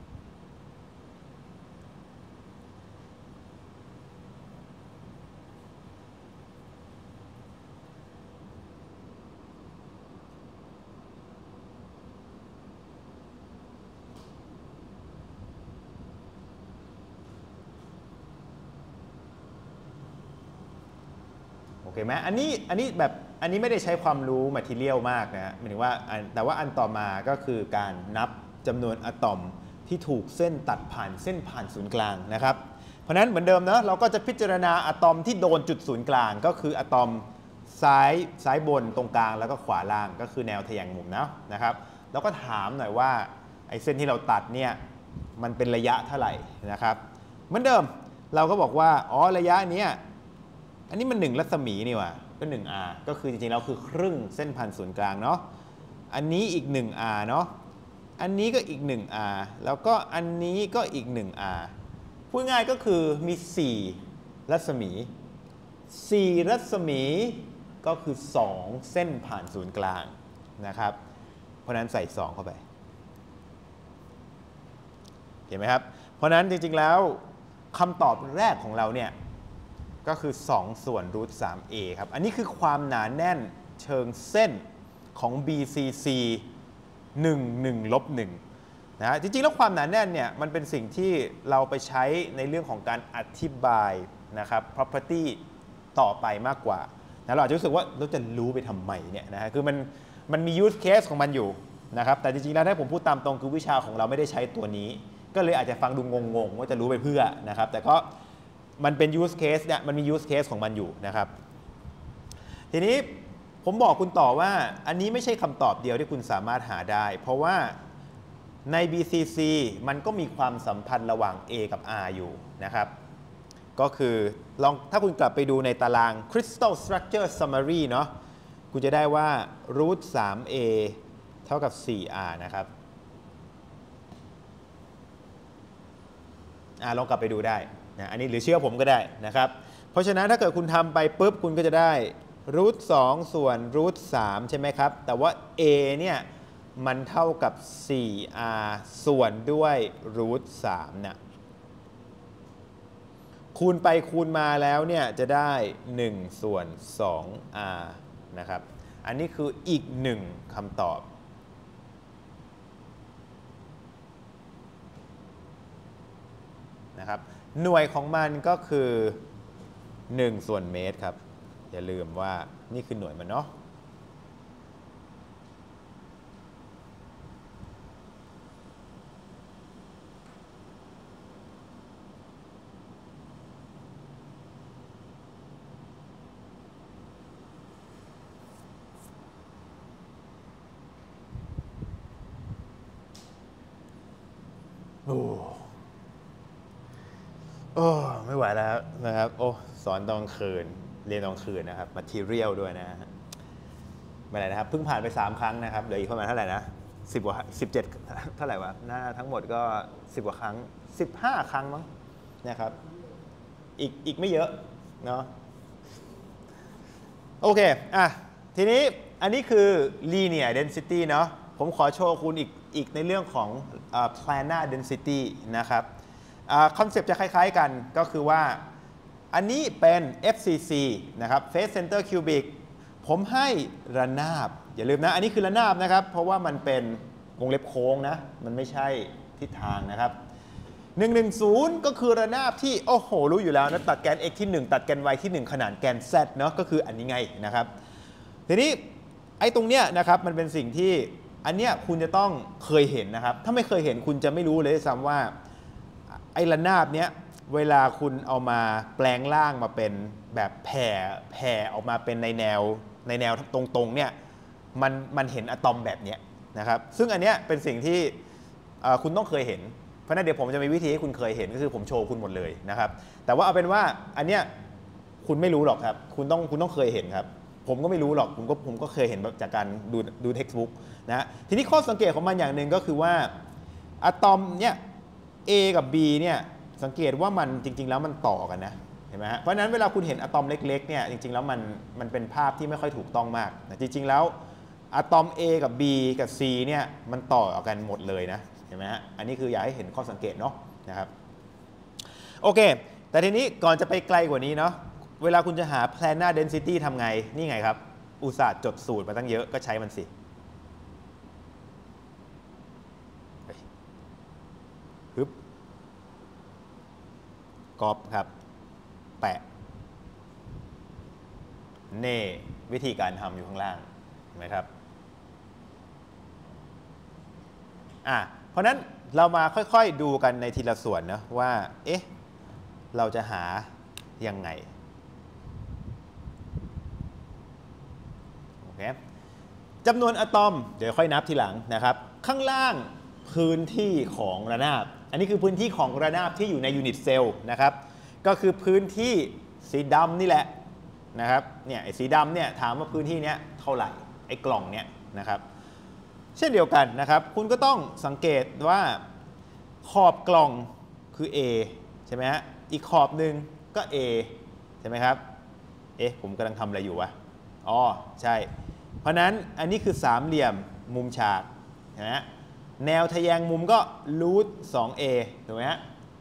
โอเคไหมอันนี้อันนี้แบบอันนี้ไม่ได้ใช้ความรู้ material มากนะหมายถึงว่าแต่ว่าอันต่อมาก็คือการนับจำนวนอะตอมที่ถูกเส้นตัดผ่านเส้นผ่านศูนย์กลางนะครับเพราะนั้นเหมือนเดิมนะเราก็จะพิจารณาอะตอมที่โดนจุดศูนย์กลางก็คืออะตอมซ้ายซ้ายบนตรงกลางแล้วก็ขวาล่างก็คือแนวทะแยงมุมนะนะครับแล้วก็ถามหน่อยว่าไอ้เส้นที่เราตัดเนี่ยมันเป็นระยะเท่าไหร่นะครับเหมือนเดิมเราก็บอกว่าอ๋อระยะเนี้ยอันนี้มันหนึ่งรัศมีนี่ว่ะก็ หนึ่ง อาร์ ก็คือจริงๆแล้วคือครึ่งเส้นผ่านศูนย์กลางเนาะอันนี้อีก หนึ่ง อาร์ เนาะอันนี้ก็อีก หนึ่ง อาร์ แล้วก็อันนี้ก็อีก หนึ่ง อาร์ พูดง่ายก็คือมีสี่รัศมีสี่รัศมีก็คือสองเส้นผ่านศูนย์กลางนะครับเพราะนั้นใส่สองเข้าไปเห็นไหมครับเพราะนั้นจริงๆแล้วคำตอบแรกของเราเนี่ยก็คือสองส่วนรูท สาม เอ ครับอันนี้คือความหนาแน่นเชิงเส้นของ บี ซี ซี หนึ่ง หนึ่ง ลบ หนึ่งนะจริงๆแล้วความหนาแน่นเนี่ยมันเป็นสิ่งที่เราไปใช้ในเรื่องของการอธิบายนะครับ property ต่อไปมากกว่านะเราอาจจะรู้สึกว่าเราจะรู้ไปทำไมเนี่ยนะฮะคือมันมันมี use case ของมันอยู่นะครับแต่จริงๆแล้วถ้าผมพูดตามตรงคือวิชาของเราไม่ได้ใช้ตัวนี้ก็เลยอาจจะฟังดูงงๆว่าจะรู้ไปเพื่อนะครับแต่ก็มันเป็น use case เนี่ยมันมี use case ของมันอยู่นะครับทีนี้ผมบอกคุณต่อว่าอันนี้ไม่ใช่คำตอบเดียวที่คุณสามารถหาได้เพราะว่าใน บี ซี ซี มันก็มีความสัมพันธ์ระหว่าง A กับ R อยู่นะครับก็คือลองถ้าคุณกลับไปดูในตาราง Crystal Structure Summary เนาะคุณจะได้ว่า รูท สาม เอ เท่ากับ สี่ อาร์ นะครับอ่าลองกลับไปดูได้นะอันนี้หรือเชื่อผมก็ได้นะครับเพราะฉะนั้นถ้าเกิดคุณทำไปปุ๊บคุณก็จะได้รูท สอง ส่วนรูท สาม ใช่ไหมครับแต่ว่า A เนี่ยมันเท่ากับ สี่ อาร์ ส่วนด้วยรูท สามเนี่ยคูณไปคูณมาแล้วเนี่ยจะได้ หนึ่ง ส่วน สอง อาร์ นะครับอันนี้คืออีกหนึ่งคำตอบนะครับหน่วยของมันก็คือ หนึ่ง ส่วนเมตรครับอย่าลืมว่านี่คือหน่วยมันเนาะโอ้โอ้ไม่ไหวแล้วนะครับโอ้สอนตอนกลางคืนเรียนตอนกลางคืนนะครับ material ด้วยนะฮะไม่ไรนะครับเพิ่งผ่านไปสามครั้งนะครับเหลืออีกประมาณเท่าไหร่นะสิบกว่าสิบเจ็ดเท่าไหร่วะหน้าทั้งหมดก็สิบกว่าครั้งสิบห้าครั้งมั้งนะครับอีกอีกไม่เยอะเนาะโอเคอ่ะทีนี้อันนี้คือ linear density เนาะผมขอโชว์คุณอีกอีกในเรื่องของ uh, planar density นะครับคอนเซปต์จะคล้ายๆกันก็คือว่าอันนี้เป็น เอฟ ซี ซี นะครับ Face Center Cubic ผมให้ระนาบอย่าลืมนะอันนี้คือระนาบนะครับเพราะว่ามันเป็นวงเล็บโค้งนะมันไม่ใช่ทิศทางนะครับหนึ่ง หนึ่ง ศูนย์ก็คือระนาบที่โอ้โหรู้อยู่แล้วนะตัดแกน x ที่หนึ่งตัดแกน y ที่หนึ่งขนานแกน z เนาะก็คืออันนี้ไงนะครับทีนี้ไอ้ตรงเนี้ยนะครับมันเป็นสิ่งที่อันเนี้ยคุณจะต้องเคยเห็นนะครับถ้าไม่เคยเห็นคุณจะไม่รู้เลยซ้ำว่าไอ้ระนาบเนี้ยเวลาคุณเอามาแปลงร่างมาเป็นแบบแผ่แผ่ออกมาเป็นในแนวในแนวตรงๆเนี่ยมันมันเห็นอะตอมแบบเนี้ยนะครับซึ่งอันเนี้ยเป็นสิ่งที่คุณต้องเคยเห็นเพราะนั้นเดี๋ยวผมจะมีวิธีให้คุณเคยเห็นก็คือผมโชว์คุณหมดเลยนะครับแต่ว่าเอาเป็นว่าอันเนี้ยคุณไม่รู้หรอกครับคุณต้องคุณต้องเคยเห็นครับผมก็ไม่รู้หรอกผมก็ผมก็เคยเห็นจากการดูดูเท็กซ์บุ๊กนะทีนี้ข้อสังเกตของมันอย่างหนึ่งก็คือว่าอะตอมเนี่ย A กับ B เนี่ยสังเกตว่ามันจริงๆแล้วมันต่อกันนะเห็นไหมฮะเพราะฉะนั้นเวลาคุณเห็นอะตอมเล็กๆเนี่ยจริงๆแล้วมันมันเป็นภาพที่ไม่ค่อยถูกต้องมากนะจริงๆแล้วอะตอม A กับ B กับ C เนี่ยมันต่อกันหมดเลยนะเห็นไหมฮะอันนี้คืออยากให้เห็นข้อสังเกตเนาะนะครับโอเคแต่ทีนี้ก่อนจะไปไกลกว่านี้เนาะเวลาคุณจะหา planar density ทำไงนี่ไงครับอุตส่าห์จดสูตรมาตั้งเยอะก็ใช้มันสิฮึบกอบครับแปะเน่วิธีการทำอยู่ข้างล่างเห็นไหมครับอ่ะเพราะนั้นเรามาค่อยๆดูกันในทีละส่วนนะว่าเอ๊ะเราจะหายังไงโอเคจำนวนอะตอมเดี๋ยวค่อยนับทีหลังนะครับข้างล่างพื้นที่ของระนาบอันนี้คือพื้นที่ของระนาบที่อยู่ในยูนิตเซลล์นะครับก็คือพื้นที่สีดำนี่แหละนะครับเนี่ยไอ้สีดำเนี่ยถามว่าพื้นที่เนี้ยเท่าไหร่ไอ้กล่องเนี้ยนะครับเช่นเดียวกันนะครับคุณก็ต้องสังเกตว่าขอบกล่องคือ A ใช่ไหมฮะอีกขอบหนึ่งก็ A ใช่ไหมครับเอ๊ะผมกำลังทำอะไรอยู่วะอ๋อใช่เพราะนั้นอันนี้คือสามเหลี่ยมมุมฉากนะฮะแนวทะแยงมุมก็รูท สอง เอ ถูกไหมฮะ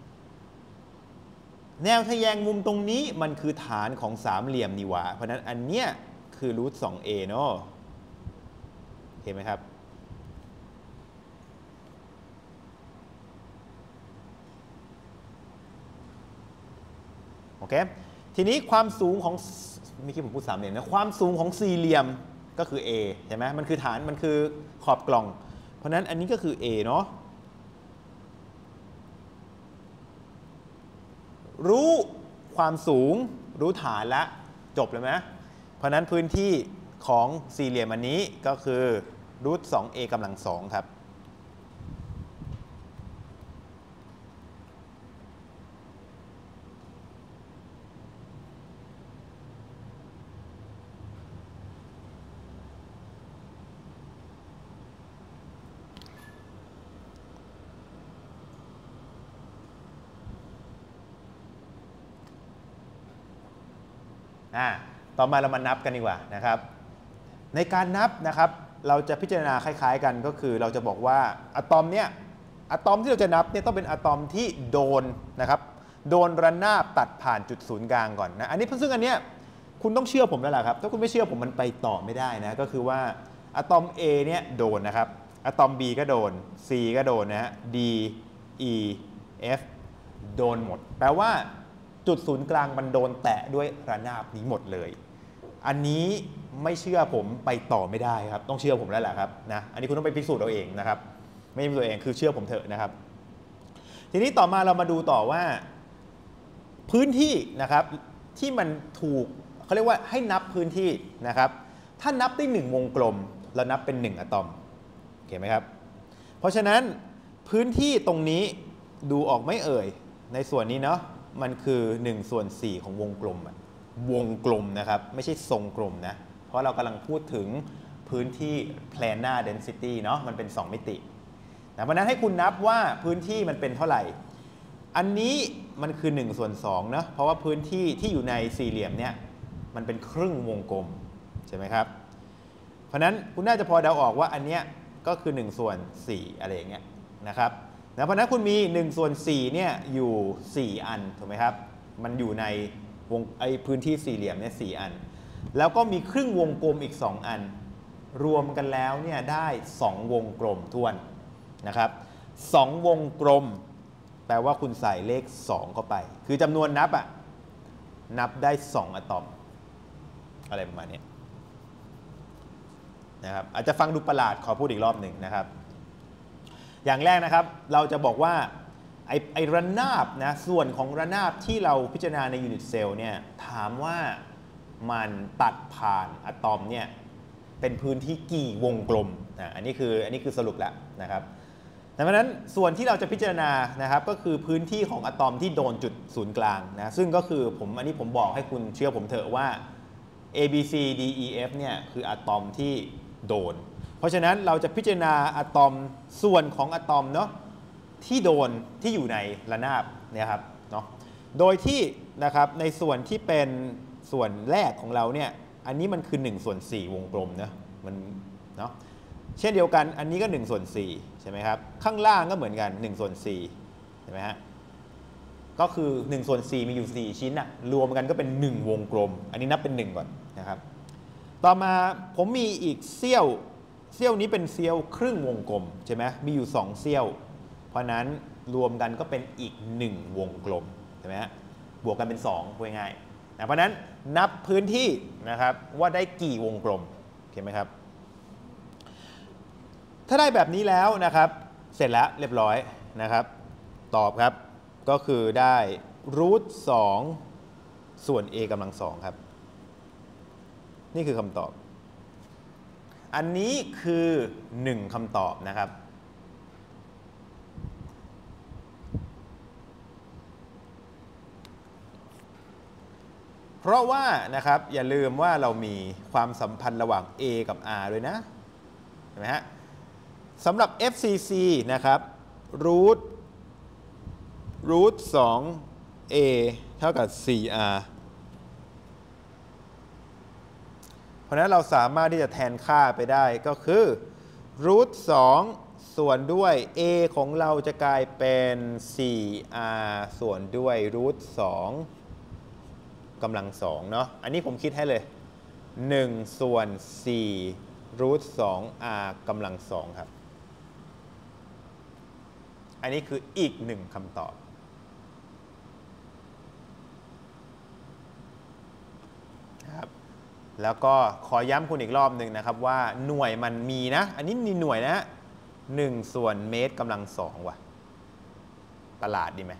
แนวทะแยงมุมตรงนี้มันคือฐานของสามเหลี่ยมนี่หว่าเพราะนั้นอันเนี้ยคือรูท สอง เอ เนาะเห็นไหมครับโอเคทีนี้ความสูงของเมื่อกี้ผมพูดสามเหลี่ยมนะความสูงของสี่เหลี่ยมก็คือ A ใช่ไหมมันคือฐานมันคือขอบกล่องเพราะนั้นอันนี้ก็คือ A เนาะรู้ความสูงรู้ฐานละจบเลยไหมเพราะนั้นพื้นที่ของสี่เหลี่ยมอันนี้ก็คือรูท สอง เอ กำลังสองครับอ่าต่อมาเรามานับกันดีกว่านะครับในการนับนะครับเราจะพิจารณาคล้ายๆกันก็คือเราจะบอกว่าอะตอมเนี้ยอะตอมที่เราจะนับเนี่ยต้องเป็นอะตอมที่โดนนะครับโดนระนาบตัดผ่านจุดศูนย์กลางก่อนนะอันนี้ซึ่งอันเนี้ยคุณต้องเชื่อผมแล้วล่ะครับถ้าคุณไม่เชื่อผมมันไปต่อไม่ได้นะก็คือว่าอะตอม A เนี่ยโดนนะครับอะตอม B ก็โดน C ก็โดนนะฮะ D E F โดนหมดแปลว่าจุดศูนย์กลางมันโดนแตะด้วยระนาบนี้หมดเลยอันนี้ไม่เชื่อผมไปต่อไม่ได้ครับต้องเชื่อผมแล้วแหละครับนะอันนี้คุณต้องไปพิสูจน์เอาเองนะครับไม่ใช่ตัวเองคือเชื่อผมเถอะนะครับทีนี้ต่อมาเรามาดูต่อว่าพื้นที่นะครับที่มันถูกเขาเรียกว่าให้นับพื้นที่นะครับถ้านับได้หนึ่งวงกลมเรานับเป็นหนึ่งอะตอมโอเคไหมครับเพราะฉะนั้นพื้นที่ตรงนี้ดูออกไม่เอ่ยในส่วนนี้เนาะมันคือหนึ่งส่วนสี่ของวงกลมวงกลมนะครับไม่ใช่ทรงกลมนะเพราะเรากำลังพูดถึงพื้นที่ planar density เนาะมันเป็นสองมิตินะเพราะนั้นให้คุณนับว่าพื้นที่มันเป็นเท่าไหร่อันนี้มันคือหนึ่งส่วนสองนะเพราะว่าพื้นที่ที่อยู่ในสี่เหลี่ยมเนี่ยมันเป็นครึ่งวงกลมใช่ไหมครับเพราะนั้นคุณน่าจะพอเดาออกว่าอันเนี้ยก็คือหนึ่งส่วนสี่อะไรอย่างเงี้ยนะครับนะเพราะนั้นคุณมีหนึ่งส่วนสี่เนี่ยอยู่สี่อันถูกไหมครับมันอยู่ในวงไอพื้นที่สี่เหลี่ยมเนี่ยสี่อันแล้วก็มีครึ่งวงกลมอีกสองอันรวมกันแล้วเนี่ยได้สองวงกลมท้วนนะครับสองวงกลมแปลว่าคุณใส่เลขสองเข้าไปคือจำนวนนับอะนับได้สองอะตอมอะไรประมาณนี้นะครับอาจจะฟังดูประหลาดขอพูดอีกรอบหนึ่งนะครับอย่างแรกนะครับเราจะบอกว่าไอไอระนาบนะส่วนของระนาบที่เราพิจารณาในยูนิตเซลล์เนี่ยถามว่ามันตัดผ่านอะตอมเนี่ยเป็นพื้นที่กี่วงกลมนะอันนี้คืออันนี้คือสรุปแล้วนะครับดังนั้นส่วนที่เราจะพิจารณานะครับก็คือพื้นที่ของอะตอมที่โดนจุดศูนย์กลางนะซึ่งก็คือผมอันนี้ผมบอกให้คุณเชื่อผมเถอะว่า A B C D E F เนี่ยคืออะตอมที่โดนเพราะฉะนั้นเราจะพิจารณาอะตอมส่วนของอะตอมเนาะที่โดนที่อยู่ในระนาบเนี่ยครับเนาะโดยที่นะครับในส่วนที่เป็นส่วนแรกของเราเนี่ยอันนี้มันคือหนึ่งส่วนสี่วงกลมนะมันเนาะเช่นเดียวกันอันนี้ก็หนึ่งส่วนสี่ใช่ไหมครับข้างล่างก็เหมือนกันหนึ่งส่วนสี่ใช่ไหมฮะก็คือหนึ่งส่วนสี่มีอยู่สี่ชิ้นอะรวมกันก็เป็นหนึ่งวงกลมอันนี้นับเป็นหนึ่งก่อนนะครับต่อมาผมมีอีกเสี้ยวเสี้ยวนี้เป็นเสี้ยวครึ่งวงกลมใช่ไหมมีอยู่สองเสี้ยวเพราะนั้นรวมกันก็เป็นอีกหนึ่งวงกลมใช่ไหมฮะบวกกันเป็นสองพูดง่ายๆนะเพราะนั้นนับพื้นที่นะครับว่าได้กี่วงกลมโอเคไหมครับถ้าได้แบบนี้แล้วนะครับเสร็จแล้วเรียบร้อยนะครับตอบครับก็คือได้รูทสองส่วน a กำลังสองครับนี่คือคำตอบอันนี้คือหนึ่งคำตอบนะครับเพราะว่านะครับอย่าลืมว่าเรามีความสัมพันธ์ระหว่าง a กับ r ด้วยนะเห็นไหมฮะสำหรับ เอฟ ซี ซี นะครับรูทรูทสอง a เท่ากับ สี่ r เพราะนั้นเราสามารถที่จะแทนค่าไปได้ก็คือรูทสองส่วนด้วย a ของเราจะกลายเป็น สี่ r ส่วนด้วยรูทสองกำลังสองเนาะอันนี้ผมคิดให้เลยหนึ่งส่วนสี่รูทสอง r กำลังสองครับอันนี้คืออีกหนึ่งคำตอบครับแล้วก็ขอย้ำคุณอีกรอบหนึ่งนะครับว่าหน่วยมันมีนะอันนี้มีหน่วยนะหนึ่งส่วนเมตรกำลังสองว่ะประหลาดดีไหม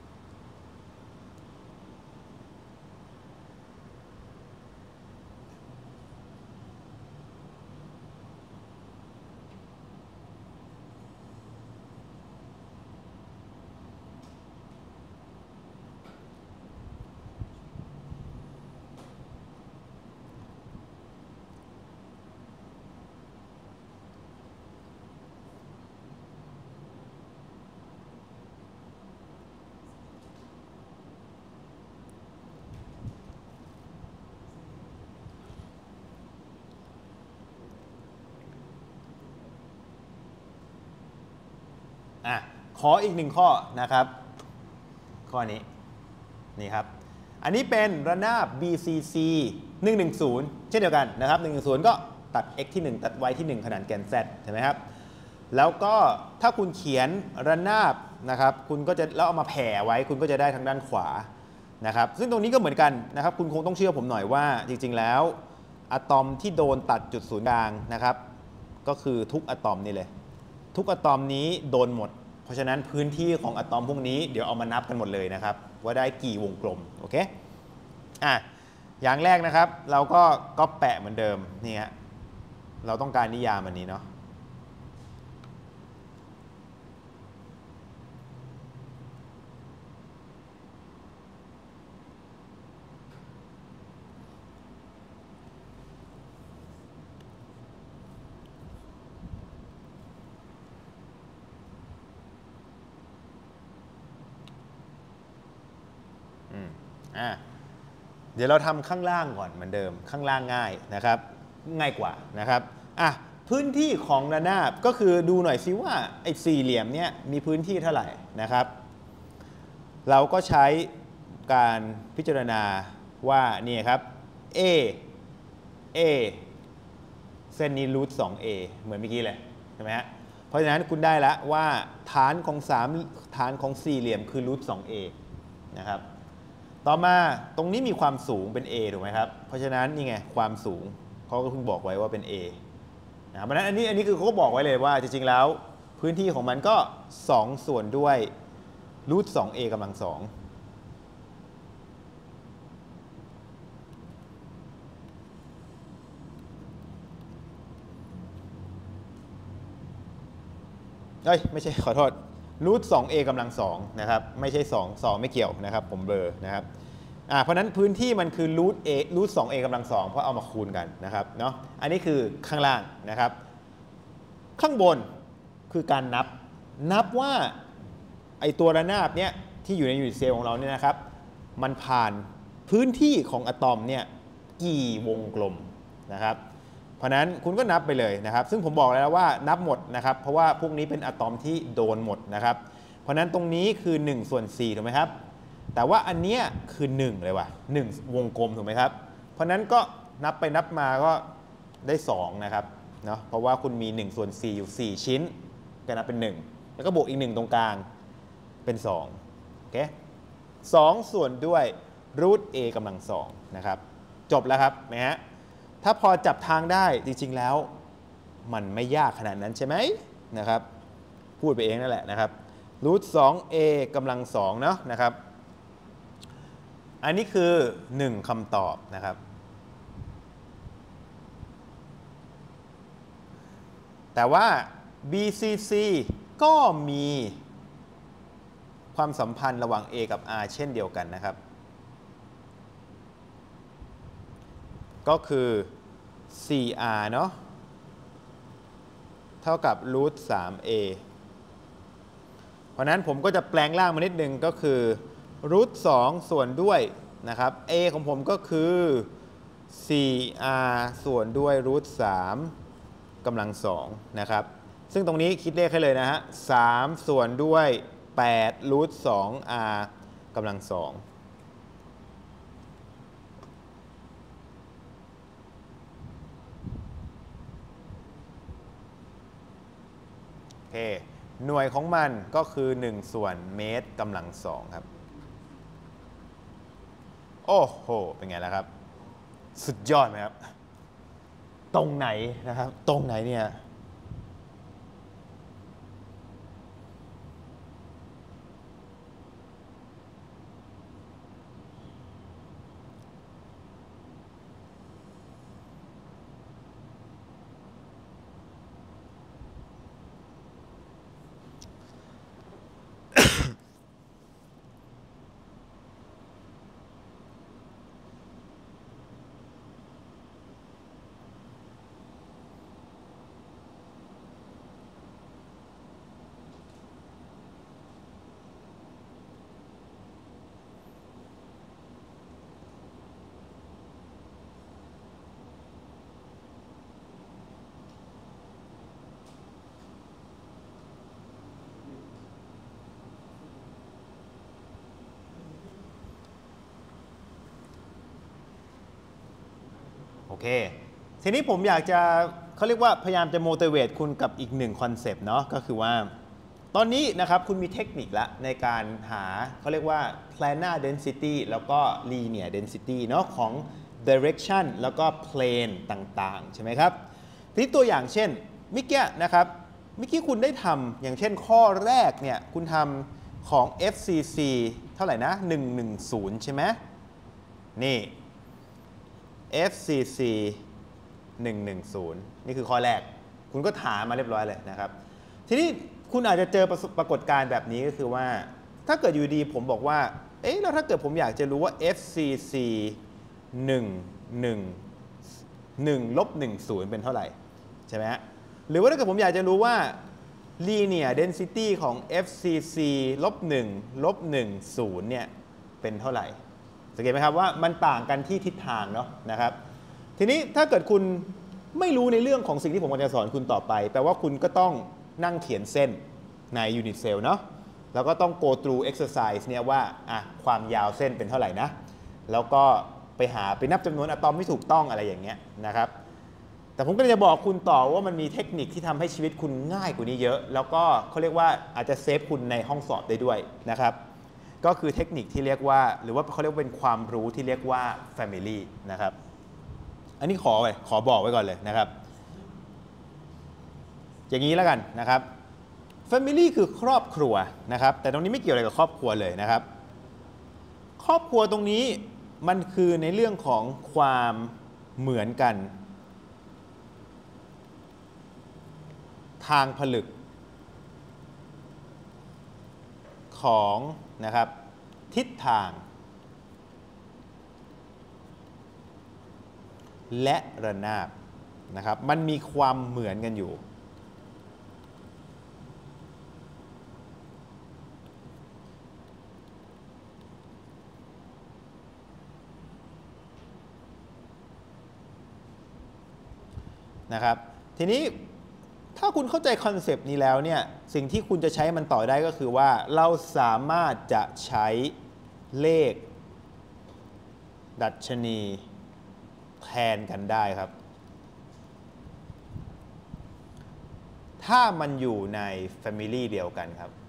อ่ะขออีกหนึ่งข้อนะครับข้อนี้นี่ครับอันนี้เป็นระนาบ บี ซี ซี หนึ่ง หนึ่ง ศูนย์ เช่นเดียวกันนะครับหนึ่ง หนึ่ง ศูนย์ก็ตัด x ที่หนึ่งตัด y ที่หนึ่งขนานแกน z ใช่ไหมครับแล้วก็ถ้าคุณเขียนระนาบนะครับคุณก็จะแล้วเอามาแผ่ไว้คุณก็จะได้ทางด้านขวานะครับซึ่งตรงนี้ก็เหมือนกันนะครับคุณคงต้องเชื่อผมหน่อยว่าจริงๆแล้วอะตอมที่โดนตัดจุดศูนย์กลางนะครับก็คือทุกอะตอมนี่เลยทุกอะตอมนี้โดนหมดเพราะฉะนั้นพื้นที่ของอะตอมพวกนี้เดี๋ยวเอามานับกันหมดเลยนะครับว่าได้กี่วงกลมโอเคอ่ะอย่างแรกนะครับเราก็ก็แปะเหมือนเดิมนี่ฮะเราต้องการนิยามอันนี้เนาะอ่ะเดี๋ยวเราทำข้างล่างก่อนเหมือนเดิมข้างล่างง่ายนะครับง่ายกว่านะครับอ่ะพื้นที่ของระนาบก็คือดูหน่อยซิว่าไอ้สี่เหลี่ยมเนี้ยมีพื้นที่เท่าไหร่นะครับเราก็ใช้การพิจารณาว่านี่ครับ A A เส้นนี้รูทสอง A เหมือนเมื่อกี้เลยใช่ไหมฮะเพราะฉะนั้นคุณได้แล้วว่าฐานของสามฐานของสี่เหลี่ยมคือรูท สอง เอ นะครับต่อมาตรงนี้มีความสูงเป็น a ถูกไหมครับเพราะฉะนั้นนี่ไงความสูงเขาก็เพิ่งบอกไว้ว่าเป็น a นะเพราะฉะนั้นอันนี้อันนี้คือเขาก็บอกไว้เลยว่าจริงๆแล้วพื้นที่ของมันก็สองส่วนด้วยรูท สอง เอ กำลังสองเอ้ยไม่ใช่ขอโทษรูท สอง เอ กำลังสองนะครับไม่ใช่สอง สองไม่เกี่ยวนะครับผมเบลอนะครับอ่าเพราะนั้นพื้นที่มันคือรูท a รูท สอง เอ กำลังสองเพราะเอามาคูณกันนะครับเนาะอันนี้คือข้างล่างนะครับข้างบนคือการนับนับว่าไอตัวระนาบเนี้ยที่อยู่ในยูนิตเซลล์ของเราเนี่ยนะครับมันผ่านพื้นที่ของอะตอมเนี่ยกี่วงกลมนะครับเพราะนั้นคุณก็นับไปเลยนะครับซึ่งผมบอกแล้วว่านับหมดนะครับเพราะว่าพวกนี้เป็นอะตอมที่โดนหมดนะครับเพราะนั้นตรงนี้คือหนึ่งส่วนสี่ถูกไหมครับแต่ว่าอันเนี้ยคือหนึ่งเลยว่ะหนึ่งวงกลมถูกไหมครับเพราะนั้นก็นับไปนับมาก็ได้สองนะครับเนาะเพราะว่าคุณมีหนึ่งส่วนสี่อยู่สี่ชิ้นก็นับเป็นหนึ่งแล้วก็บวกอีกหนึ่งตรงกลางเป็นสองโอเคสองส่วนด้วยรูท a กำลังสองนะครับจบแล้วครับไหมฮะถ้าพอจับทางได้จริงๆแล้วมันไม่ยากขนาดนั้นใช่ไหมนะครับพูดไปเองนั่นแหละนะครับรูท สอง เอ กำลังสองเนาะนะครับอันนี้คือหนึ่งคำตอบนะครับแต่ว่า บี ซี ซี ก็มีความสัมพันธ์ระหว่าง a กับ r เช่นเดียวกันนะครับก็คือ โฟร์ อาร์ เนาะเท่ากับรูท ทรี เอ เพราะนั้นผมก็จะแปลงร่างมานิดนึงก็คือรูท สอง ส่วนด้วยนะครับ a ของผมก็คือ โฟร์ อาร์ ส่วนด้วยรูท สาม กำลังสองนะครับซึ่งตรงนี้คิดเลขให้เลยนะฮะสามส่วนด้วยแปดรูท สอง อาร์ กำลังสองโอเคหน่วยของมันก็คือหนึ่งส่วนเมตรกำลังสองครับโอ้โหเป็นไงล่ะครับสุดยอดไหมครับตรงไหนนะครับตรงไหนเนี่ยโอเคทีนี้ผมอยากจะเขาเรียกว่าพยายามจะ motivate คุณกับอีกหนึ่งคอนเซปต์เนาะก็คือว่าตอนนี้นะครับคุณมีเทคนิคละในการหาเขาเรียกว่า planar density แล้วก็ linear density เนาะของ direction แล้วก็ plane ต่างๆใช่ไหมครับทีนี้ตัวอย่างเช่นเมื่อกี้นะครับเมื่อกี้คุณได้ทำอย่างเช่นข้อแรกเนี่ยคุณทำของ เอฟ ซี ซี เท่าไหร่นะหนึ่งร้อยสิบใช่ไหมนี่ เอฟ ซี ซี หนึ่งร้อยสิบนี่คือข้อแรกคุณก็ถามมาเรียบร้อยเลยนะครับทีนี้คุณอาจจะเจอปรากฏการณ์แบบนี้ก็คือว่าถ้าเกิดอยู่ดีผมบอกว่าเอ๊ะแล้วถ้าเกิดผมอยากจะรู้ว่า เอฟ ซี ซี หนึ่ง หนึ่ง หนึ่ง ลบ หนึ่ง ศูนย์ เป็นเท่าไหร่ใช่ไหมฮะหรือว่าถ้าเกิดผมอยากจะรู้ว่า linear density ของ เอฟ ซี ซี ลบ หนึ่ง ลบ หนึ่ง ศูนย์เนี่ยเป็นเท่าไหร่สังเกตไหมครับว่ามันต่างกันที่ทิศทางเนาะนะครับทีนี้ถ้าเกิดคุณไม่รู้ในเรื่องของสิ่งที่ผมกำลังจะสอนคุณต่อไปแปลว่าคุณก็ต้องนั่งเขียนเส้นใน unit cell เนาะแล้วก็ต้อง go through exercise เนี่ยว่าอ่ะความยาวเส้นเป็นเท่าไหร่นะแล้วก็ไปหาไปนับจำนวนอะตอมที่ถูกต้องอะไรอย่างเงี้ยนะครับแต่ผมก็จะบอกคุณต่อว่ามันมีเทคนิคที่ทำให้ชีวิตคุณง่ายกว่านี้เยอะแล้วก็เขาเรียกว่าอาจจะเซฟคุณในห้องสอบได้ด้วยนะครับก็คือเทคนิคที่เรียกว่าหรือว่าเขาเรียกเป็นความรู้ที่เรียกว่า Family นะครับอันนี้ขอไว้ขอบอกไว้ก่อนเลยนะครับอย่างนี้แล้วกันนะครับ Family คือครอบครัวนะครับแต่ตรงนี้ไม่เกี่ยวอะไรกับครอบครัวเลยนะครับครอบครัวตรงนี้มันคือในเรื่องของความเหมือนกันทางผลึกของนะครับทิศทางและระนาบนะครับมันมีความเหมือนกันอยู่นะครับทีนี้ถ้าคุณเข้าใจคอนเซปต์นี้แล้วเนี่ยสิ่งที่คุณจะใช้มันต่อได้ก็คือว่าเราสามารถจะใช้เลขดัชนีแทนกันได้ครับถ้ามันอยู่ใน Family เดียวกันครับ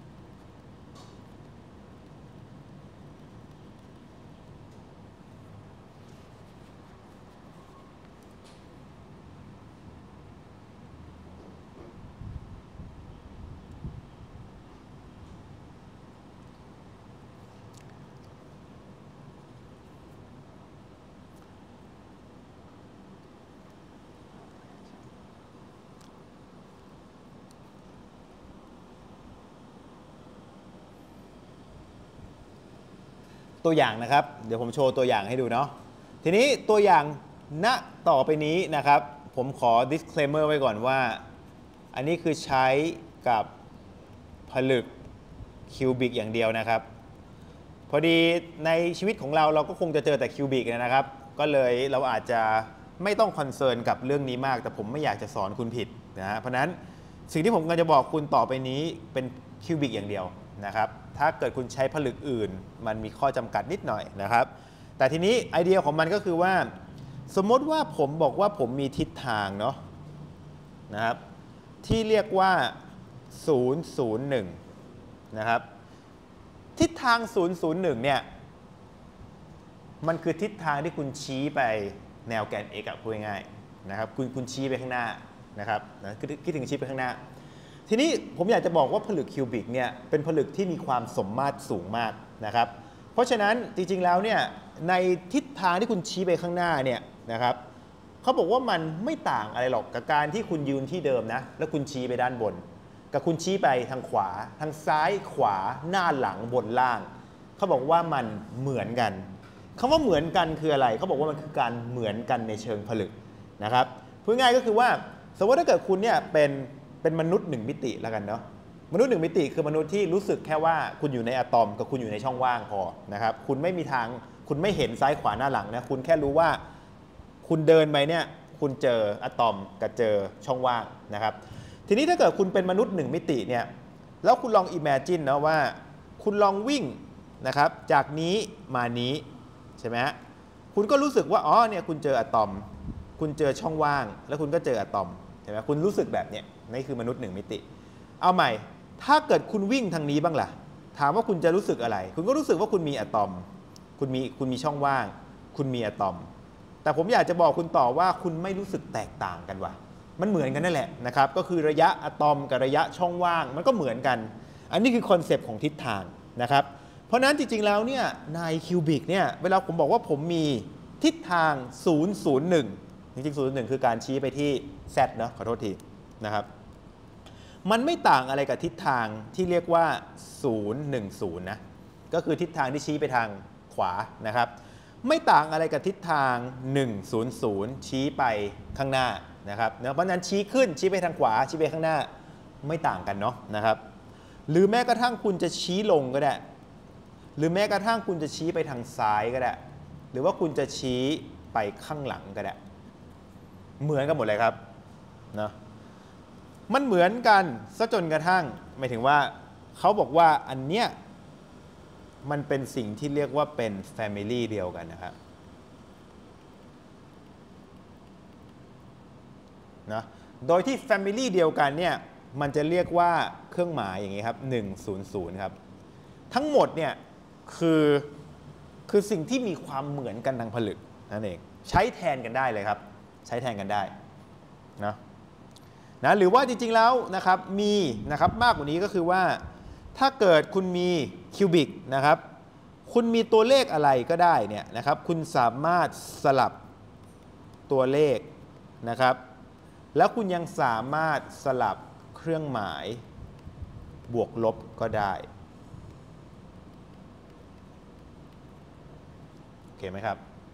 ตัวอย่างนะครับเดี๋ยวผมโชว์ตัวอย่างให้ดูเนาะทีนี้ตัวอย่างณต่อไปนี้นะครับผมขอ disclaimer ไว้ก่อนว่าอันนี้คือใช้กับผลึกคิวบิกอย่างเดียวนะครับพอดีในชีวิตของเราเราก็คงจะเจอแต่คิวบิกนะครับก็เลยเราอาจจะไม่ต้องคอนเซิร์นกับเรื่องนี้มากแต่ผมไม่อยากจะสอนคุณผิดนะฮะเพราะนั้นสิ่งที่ผมกำลังจะบอกคุณต่อไปนี้เป็นคิวบิกอย่างเดียวนะครับถ้าเกิดคุณใช้ผลึกอื่นมันมีข้อจำกัดนิดหน่อยนะครับแต่ทีนี้ไอเดียของมันก็คือว่าสมมติว่าผมบอกว่าผมมีทิศทางเนาะนะครับที่เรียกว่าศูนย์ ศูนย์ หนึ่งนะครับทิศทางศูนย์ ศูนย์ หนึ่งเนี่ยมันคือทิศทางที่คุณชี้ไปแนวแกน x อะพูดง่ายๆนะครับคุณคุณชี้ไปข้างหน้านะครับนะคิดถึงชี้ไปข้างหน้าทีนี้ผมอยากจะบอกว่าผลึกคิวบิกเนี่ยเป็นผลึกที่มีความสมมาตรสูงมากนะครับเพราะฉะนั้นจริงๆแล้วเนี่ยในทิศทางที่คุณชี้ไปข้างหน้าเนี่ยนะครับเขาบอกว่ามันไม่ต่างอะไรหรอกกับการที่คุณยืนที่เดิมนะแล้วคุณชี้ไปด้านบนกับคุณชี้ไปทางขวาทางซ้ายขวาหน้าหลังบนล่างเขาบอกว่ามันเหมือนกันคำว่าเหมือนกันคืออะไรเขาบอกว่ามันคือการเหมือนกันในเชิงผลึกนะครับพูดง่ายก็คือว่าสมมติถ้าเกิดคุณเนี่ยเป็นเป็นมนุษย์หนึ่งมิติแล้วกันเนาะมนุษย์หนึ่งมิติคือมนุษย์ที่รู้สึกแค่ว่าคุณอยู่ในอะตอมกับคุณอยู่ในช่องว่างพอนะครับคุณไม่มีทางคุณไม่เห็นซ้ายขวาหน้าหลังนะคุณแค่รู้ว่าคุณเดินไปเนี่ยคุณเจออะตอมกับเจอช่องว่างนะครับทีนี้ถ้าเกิดคุณเป็นมนุษย์หนึ่งมิติเนี่ยแล้วคุณลองอิมเมจินนะว่าคุณลองวิ่งนะครับจากนี้มานี้ใช่ไหมฮะคุณก็รู้สึกว่าอ๋อเนี่ยคุณเจออะตอมคุณเจอช่องว่างแล้วคุณก็เจออะตอมใช่ไหมคุณรู้สึกแบบเนี้ยนี่คือมนุษย์หนึ่งมิติเอาใหม่ถ้าเกิดคุณวิ่งทางนี้บ้างล่ะถามว่าคุณจะรู้สึกอะไรคุณก็รู้สึกว่าคุณมีอะตอมคุณมีคุณมีช่องว่างคุณมีอะตอมแต่ผมอยากจะบอกคุณต่อว่าคุณไม่รู้สึกแตกต่างกันว่ะมันเหมือนกันนั่นแหละนะครับก็คือระยะอะตอมกับระยะช่องว่างมันก็เหมือนกันอันนี้คือคอนเซปต์ของทิศทางนะครับเพราะนั้นจริงๆแล้วเนี่ยในคิวบิกเนี่ยเวลาผมบอกว่าผมมีทิศทางศูนย์ ศูนย์ หนึ่งจริงๆศูนย์ หนึ่งคือการชี้ไปที่ Z เนาะขอโทษทีนะครับมันไม่ต่างอะไรกับทิศทางที่เรียกว่าศูนย์ หนึ่ง ศูนย์นะก็คือทิศทางที่ชี้ไปทางขวานะครับไม่ต่างอะไรกับทิศทางหนึ่ง ศูนย์ ศูนย์ชี้ไปข้างหน้านะครับเพราะนั้นชี้ขึ้นชี้ไปทางขวาชี้ไปข้างหน้าไม่ต่างกันเนาะนะครับหรือแม้กระทั่งคุณจะชี้ลงก็ได้หรือแม้กระทั่งคุณจะชี้ไปทางซ้ายก็ได้หรือว่าคุณจะชี้ไปข้างหลังก็ได้เหมือนกันหมดเลยครับเนาะมันเหมือนกันซะจนกระทั่งหมายถึงว่าเขาบอกว่าอันเนี้ยมันเป็นสิ่งที่เรียกว่าเป็น Family เดียวกันนะครับนะโดยที่ Family เดียวกันเนี่ยมันจะเรียกว่าเครื่องหมายอย่างนี้ครับหนึ่งศูนย์ศูนย์ครับทั้งหมดเนี่ยคือคือสิ่งที่มีความเหมือนกันทางผลึกนั่นเองใช้แทนกันได้เลยครับใช้แทนกันได้นะนะหรือว่าจริงๆแล้วนะครับมีนะครับมากกว่านี้ก็คือว่าถ้าเกิดคุณมีคิวบิกนะครับคุณมีตัวเลขอะไรก็ได้เนี่ยนะครับคุณสามารถสลับตัวเลขนะครับแล้วคุณยังสามารถสลับเครื่องหมายบวกลบก็ได้โอเคไหมครับ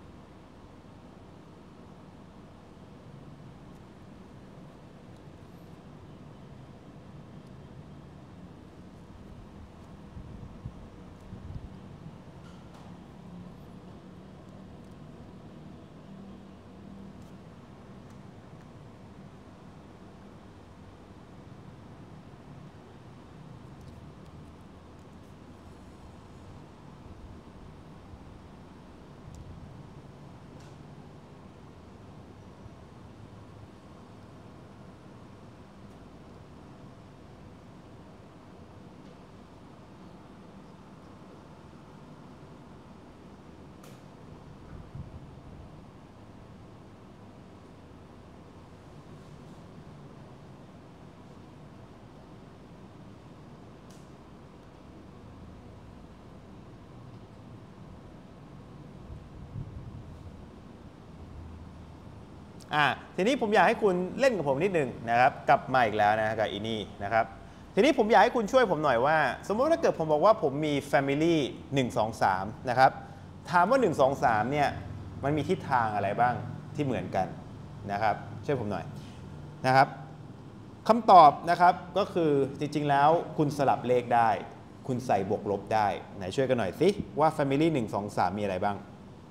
อ่าทีนี้ผมอยากให้คุณเล่นกับผมนิดนึงนะครับกลับมาอีกแล้วนะกับอีนี่นะครับทีนี้ผมอยากให้คุณช่วยผมหน่อยว่าสมมติถ้าเกิดผมบอกว่าผมมี Family หนึ่ง สอง สามนะครับถามว่าหนึ่ง สอง สามเนี่ยมันมีทิศทางอะไรบ้างที่เหมือนกันนะครับช่วยผมหน่อยนะครับคำตอบนะครับก็คือจริงๆแล้วคุณสลับเลขได้คุณใส่บวกลบได้ไหนช่วยกันหน่อยสิว่า Family หนึ่ง สอง สามมีอะไรบ้าง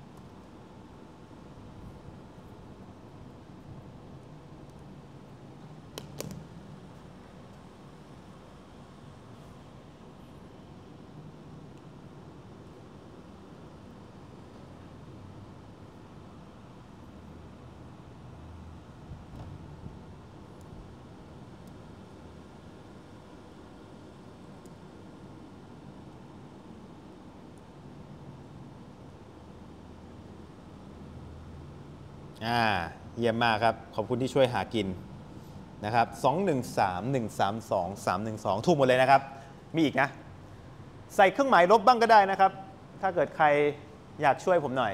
อ่าเยี่ยมมากครับขอบคุณที่ช่วยหากินนะครับสองหนึ่งสามหนึ่งสามสองสามหนึ่งสองถูกหมดเลยนะครับมีอีกนะใส่เครื่องหมายลบบ้างก็ได้นะครับถ้าเกิดใครอยากช่วยผมหน่อย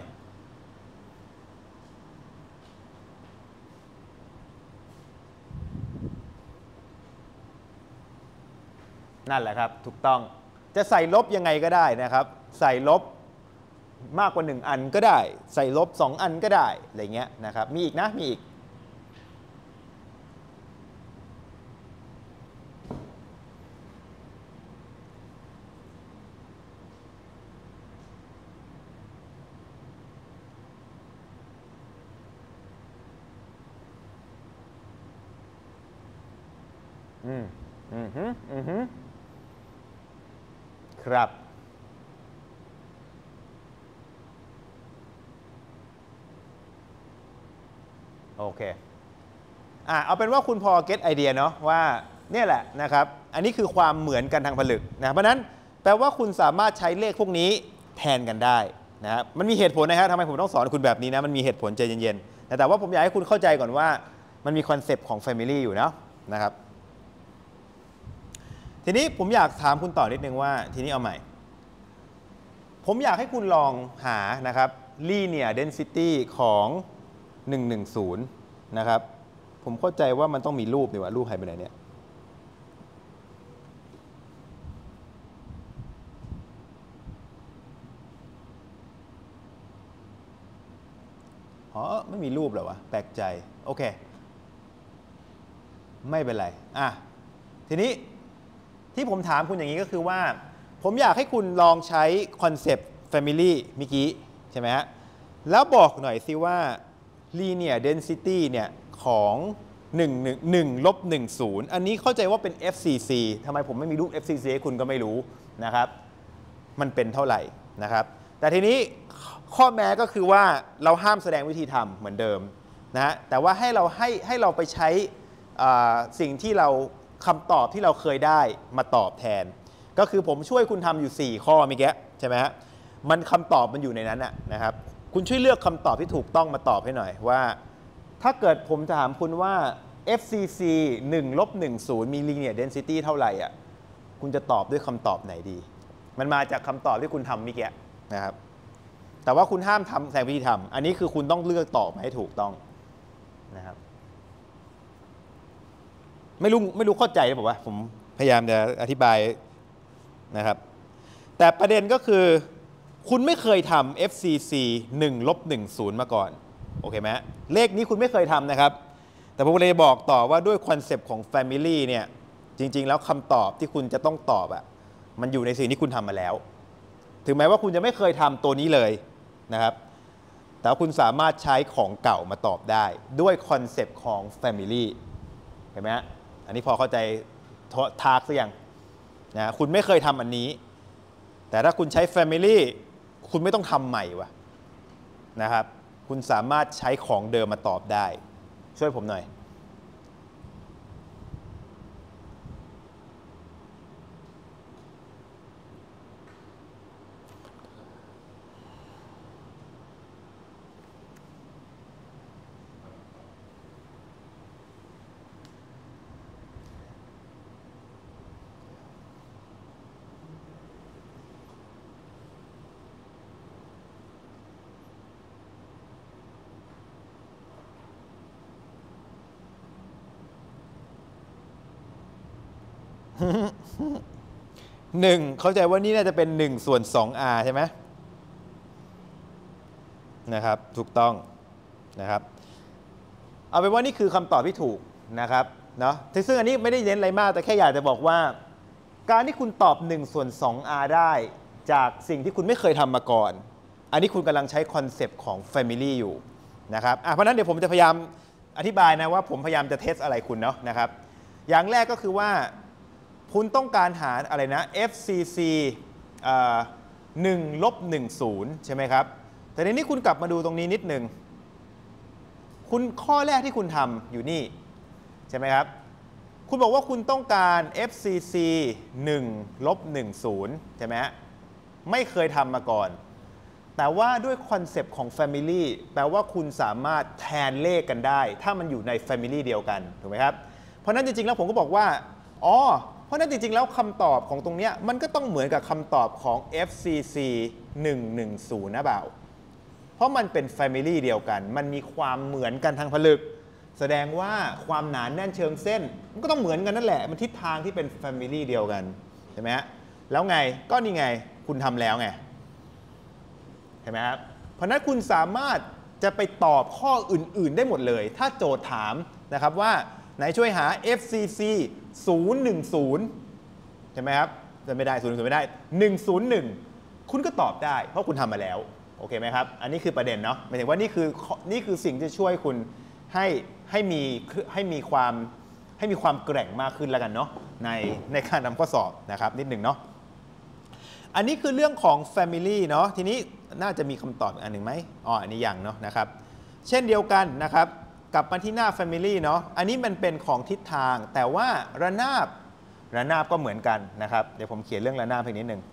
นั่นแหละครับถูกต้องจะใส่ลบยังไงก็ได้นะครับใส่ลบมากกว่าหนึ่งอันก็ได้ใส่ลบสองอันก็ได้อะไรเงี้ยนะครับมีอีกนะมีอีกอืมอืมฮึอืมฮึครับโอเคอ่ะเอาเป็นว่าคุณพอเก็ตไอเดียเนาะว่าเนี่ยแหละนะครับอันนี้คือความเหมือนกันทางผลึกนะเพราะนั้นแปลว่าคุณสามารถใช้เลขพวกนี้แทนกันได้นะครับมันมีเหตุผลนะครับทำไมผมต้องสอนคุณแบบนี้นะมันมีเหตุผลใจเย็นๆแต่ว่าผมอยากให้คุณเข้าใจก่อนว่ามันมีคอนเซปต์ของ Family อยู่เนาะนะครับทีนี้ผมอยากถามคุณต่อนิดนึงว่าทีนี้เอาใหม่ผมอยากให้คุณลองหานะครับ linear density ของหนึ่งหนึ่งศูนย์นะครับผมเข้าใจว่ามันต้องมีรูปนี่ว่ารูปหายไปไหนเนี่ยอ๋อไม่มีรูปเหรอวะแปลกใจโอเคไม่เป็นไรอ่ะทีนี้ที่ผมถามคุณอย่างนี้ก็คือว่าผมอยากให้คุณลองใช้คอนเซปต์ Family เมื่อกี้ใช่ไหมฮะแล้วบอกหน่อยสิว่า linear density เนี่ยของหนึ่ง หนึ่ง ลบ หนึ่ง ศูนย์อันนี้เข้าใจว่าเป็น เอฟ ซี ซี ทำไมผมไม่มีรูป เอฟ ซี ซี ให้คุณก็ไม่รู้นะครับมันเป็นเท่าไหร่นะครับแต่ทีนี้ข้อแม้ก็คือว่าเราห้ามแสดงวิธีทำเหมือนเดิมนะฮะแต่ว่าให้เราให้ให้เราไปใช้สิ่งที่เราคำตอบที่เราเคยได้มาตอบแทนก็คือผมช่วยคุณทำอยู่สี่ข้อเมื่อกี้ใช่ไหมฮะมันคำตอบมันอยู่ในนั้นนะครับคุณช่วยเลือกคำตอบที่ถูกต้องมาตอบให้หน่อยว่าถ้าเกิดผมจะถามคุณว่า เอฟ ซี ซี หนึ่ง ลบ หนึ่ง ศูนย์ มี linear density เท่าไหร่อ่ะคุณจะตอบด้วยคำตอบไหนดีมันมาจากคำตอบที่คุณทำเมื่อกี้นะครับแต่ว่าคุณห้ามทำแสดงวิธีทำอันนี้คือคุณต้องเลือกตอบมาให้ถูกต้องนะครับไม่รู้ไม่รู้เข้าใจหรือเปล่าผมพยายามจะอธิบายนะครับแต่ประเด็นก็คือคุณไม่เคยทำ เอฟ ซี ซี หนึ่ง ลบ หนึ่ง ศูนย์ มาก่อนโอเคไหมเลขนี้คุณไม่เคยทำนะครับแต่ผมเลยบอกต่อว่าด้วยคอนเซปต์ของ Family เนี่ยจริงๆแล้วคำตอบที่คุณจะต้องตอบอะมันอยู่ในสิ่งที่คุณทำมาแล้วถึงแม้ว่าคุณจะไม่เคยทำตัวนี้เลยนะครับแต่คุณสามารถใช้ของเก่ามาตอบได้ด้วยคอนเซปต์ของ Family เห็นไหมฮะอันนี้พอเข้าใจทาร์กหรือยังนะคุณไม่เคยทำอันนี้แต่ถ้าคุณใช้ Family คุณไม่ต้องทำใหม่วะนะครับคุณสามารถใช้ของเดิมมาตอบได้ช่วยผมหน่อยหนึ่งเข้าใจว่านี่น่าจะเป็นหนึ่งส่วนสอง r ใช่ไหมนะครับถูกต้องนะครับเอาเป็นว่านี่คือคำตอบที่ถูกนะครับเนาะซึ่งอันนี้ไม่ได้เน้นอะไรมากแต่แค่อยากจะบอกว่าการที่คุณตอบหนึ่งส่วนสอง r ได้จากสิ่งที่คุณไม่เคยทำมาก่อนอันนี้คุณกำลังใช้คอนเซปต์ของ Family อยู่นะครับเพราะนั้นเดี๋ยวผมจะพยายามอธิบายนะว่าผมพยายามจะเทสอะไรคุณเนาะนะครับอย่างแรกก็คือว่าคุณต้องการหาอะไรนะ เอฟ ซี ซี หนึ่ง ลบ หนึ่ง ศูนย์ ใช่ไหมครับแต่ในนี้คุณกลับมาดูตรงนี้นิดหนึ่งคุณข้อแรกที่คุณทำอยู่นี่ใช่ไหมครับคุณบอกว่าคุณต้องการ เอฟ ซี ซี หนึ่ง ลบ หนึ่ง ศูนย์ ใช่ไหมฮะไม่เคยทำมาก่อนแต่ว่าด้วยคอนเซปต์ของ Family แปลว่าคุณสามารถแทนเลขกันได้ถ้ามันอยู่ใน Family เดียวกันถูกไหมครับเพราะนั้นจริงๆแล้วผมก็บอกว่าอ๋อเพราะนั้นจริงๆแล้วคำตอบของตรงนี้มันก็ต้องเหมือนกับคำตอบของ เอฟ ซี ซี หนึ่ง หนึ่ง ศูนย์ นะบ่าวเพราะมันเป็น Family เดียวกันมันมีความเหมือนกันทางผลึกแสดงว่าความหนาแน่นเชิงเส้นมันก็ต้องเหมือนกันนั่นแหละมันทิศทางที่เป็น Family เดียวกันใช่ไหมฮะแล้วไงก็นี่ไงคุณทำแล้วไงเห็นไหมครับเพราะนั้นคุณสามารถจะไปตอบข้ออื่นๆได้หมดเลยถ้าโจทย์ถามนะครับว่าไหนช่วยหา เอฟ ซี ซี ศูนย์ หนึ่ง ศูนย์ ใช่ไหมครับจะไม่ได้ศูนย์ ศูนย์ไม่ได้หนึ่ง ศูนย์ หนึ่งคุณก็ตอบได้เพราะคุณทำมาแล้วโอเคไหมครับอันนี้คือประเด็นเนาะหมายถึงว่านี่คือนี่คือสิ่งที่ช่วยคุณให้ให้มีให้มีความให้มีความแกร่งมากขึ้นแล้วกันเนาะในในการทำข้อสอบนะครับนิดหนึ่งเนาะอันนี้คือเรื่องของ Family เนาะทีนี้น่าจะมีคำตอบอีกอันหนึ่งไหมอ๋ออันนี้ยังเนาะนะครับเช่นเดียวกันนะครับกลับมาที่หน้า Family เนาะอันนี้มันเป็นของทิศทางแต่ว่าระนาบระนาบก็เหมือนกันนะครับเดี๋ยวผมเขียนเรื่องระนาบเพียงนิดหนึ่ง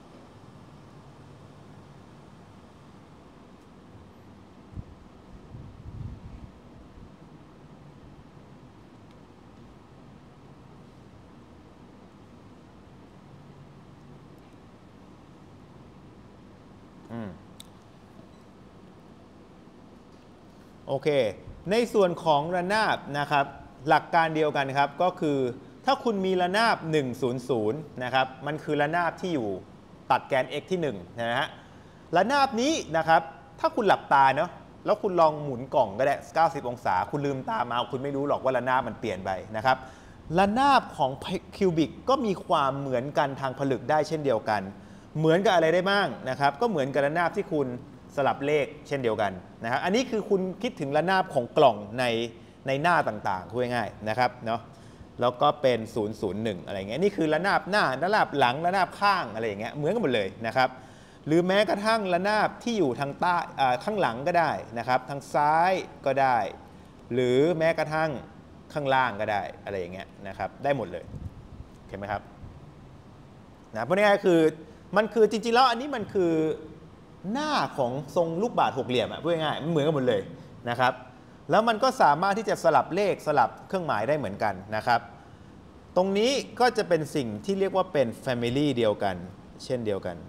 โอเคในส่วนของระนาบนะครับหลักการเดียวกันครับก็คือถ้าคุณมีระนาบหนึ่ง ศูนย์ ศูนย์นะครับมันคือระนาบที่อยู่ตัดแกน x ที่หนึ่งนะฮะระนาบนี้นะครับถ้าคุณหลับตาเนาะแล้วคุณลองหมุนกล่องก็ได้เก้าสิบองศาคุณลืมตามาคุณไม่รู้หรอกว่าระนาบมันเปลี่ยนไปนะครับระนาบของคิวบิกก็มีความเหมือนกันทางผลึกได้เช่นเดียวกันเหมือนกับอะไรได้บ้างนะครับก็เหมือนกับระนาบที่คุณสลับเลขเช่นเดียวกันนะครับอันนี้คือคุณคิดถึงระนาบของกล่องในในหน้าต่างๆพูดง่ายๆนะครับเนาะแล้วก็เป็นศูนย์ ศูนย์ หนึ่งอะไรเงี้ยนี่คือระนาบหน้าระนาบหลังระนาบข้างอะไรอย่างเงี้ยเหมือนกันหมดเลยนะครับหรือแม้กระทั่งระนาบที่อยู่ทางใต้ข้างหลังก็ได้นะครับทางซ้ายก็ได้หรือแม้กระทั่งข้างล่างก็ได้อะไรอย่างเงี้ยนะครับได้หมดเลยเห็นไหมครับนะเพราะนี่คือมันคือจริงๆแล้วอันนี้มันคือหน้าของทรงลูกบาศก์หกเหลี่ยมอะพูดง่ายๆมันเหมือนกันหมดเลยนะครับแล้วมันก็สามารถที่จะสลับเลขสลับเครื่องหมายได้เหมือนกันนะครับตรงนี้ก็จะเป็นสิ่งที่เรียกว่าเป็น Family เดียวกันเช่นเดียวกัน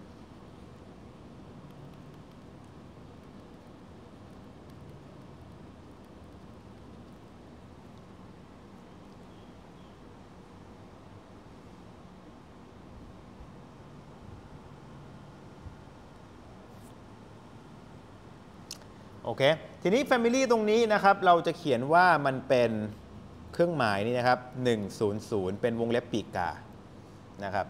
โอเคทีนี้ Family ตรงนี้นะครับเราจะเขียนว่ามันเป็นเครื่องหมายนี่นะครับหนึ่ง ศูนย์ ศูนย์เป็นวงเล็บปีกกานะครับ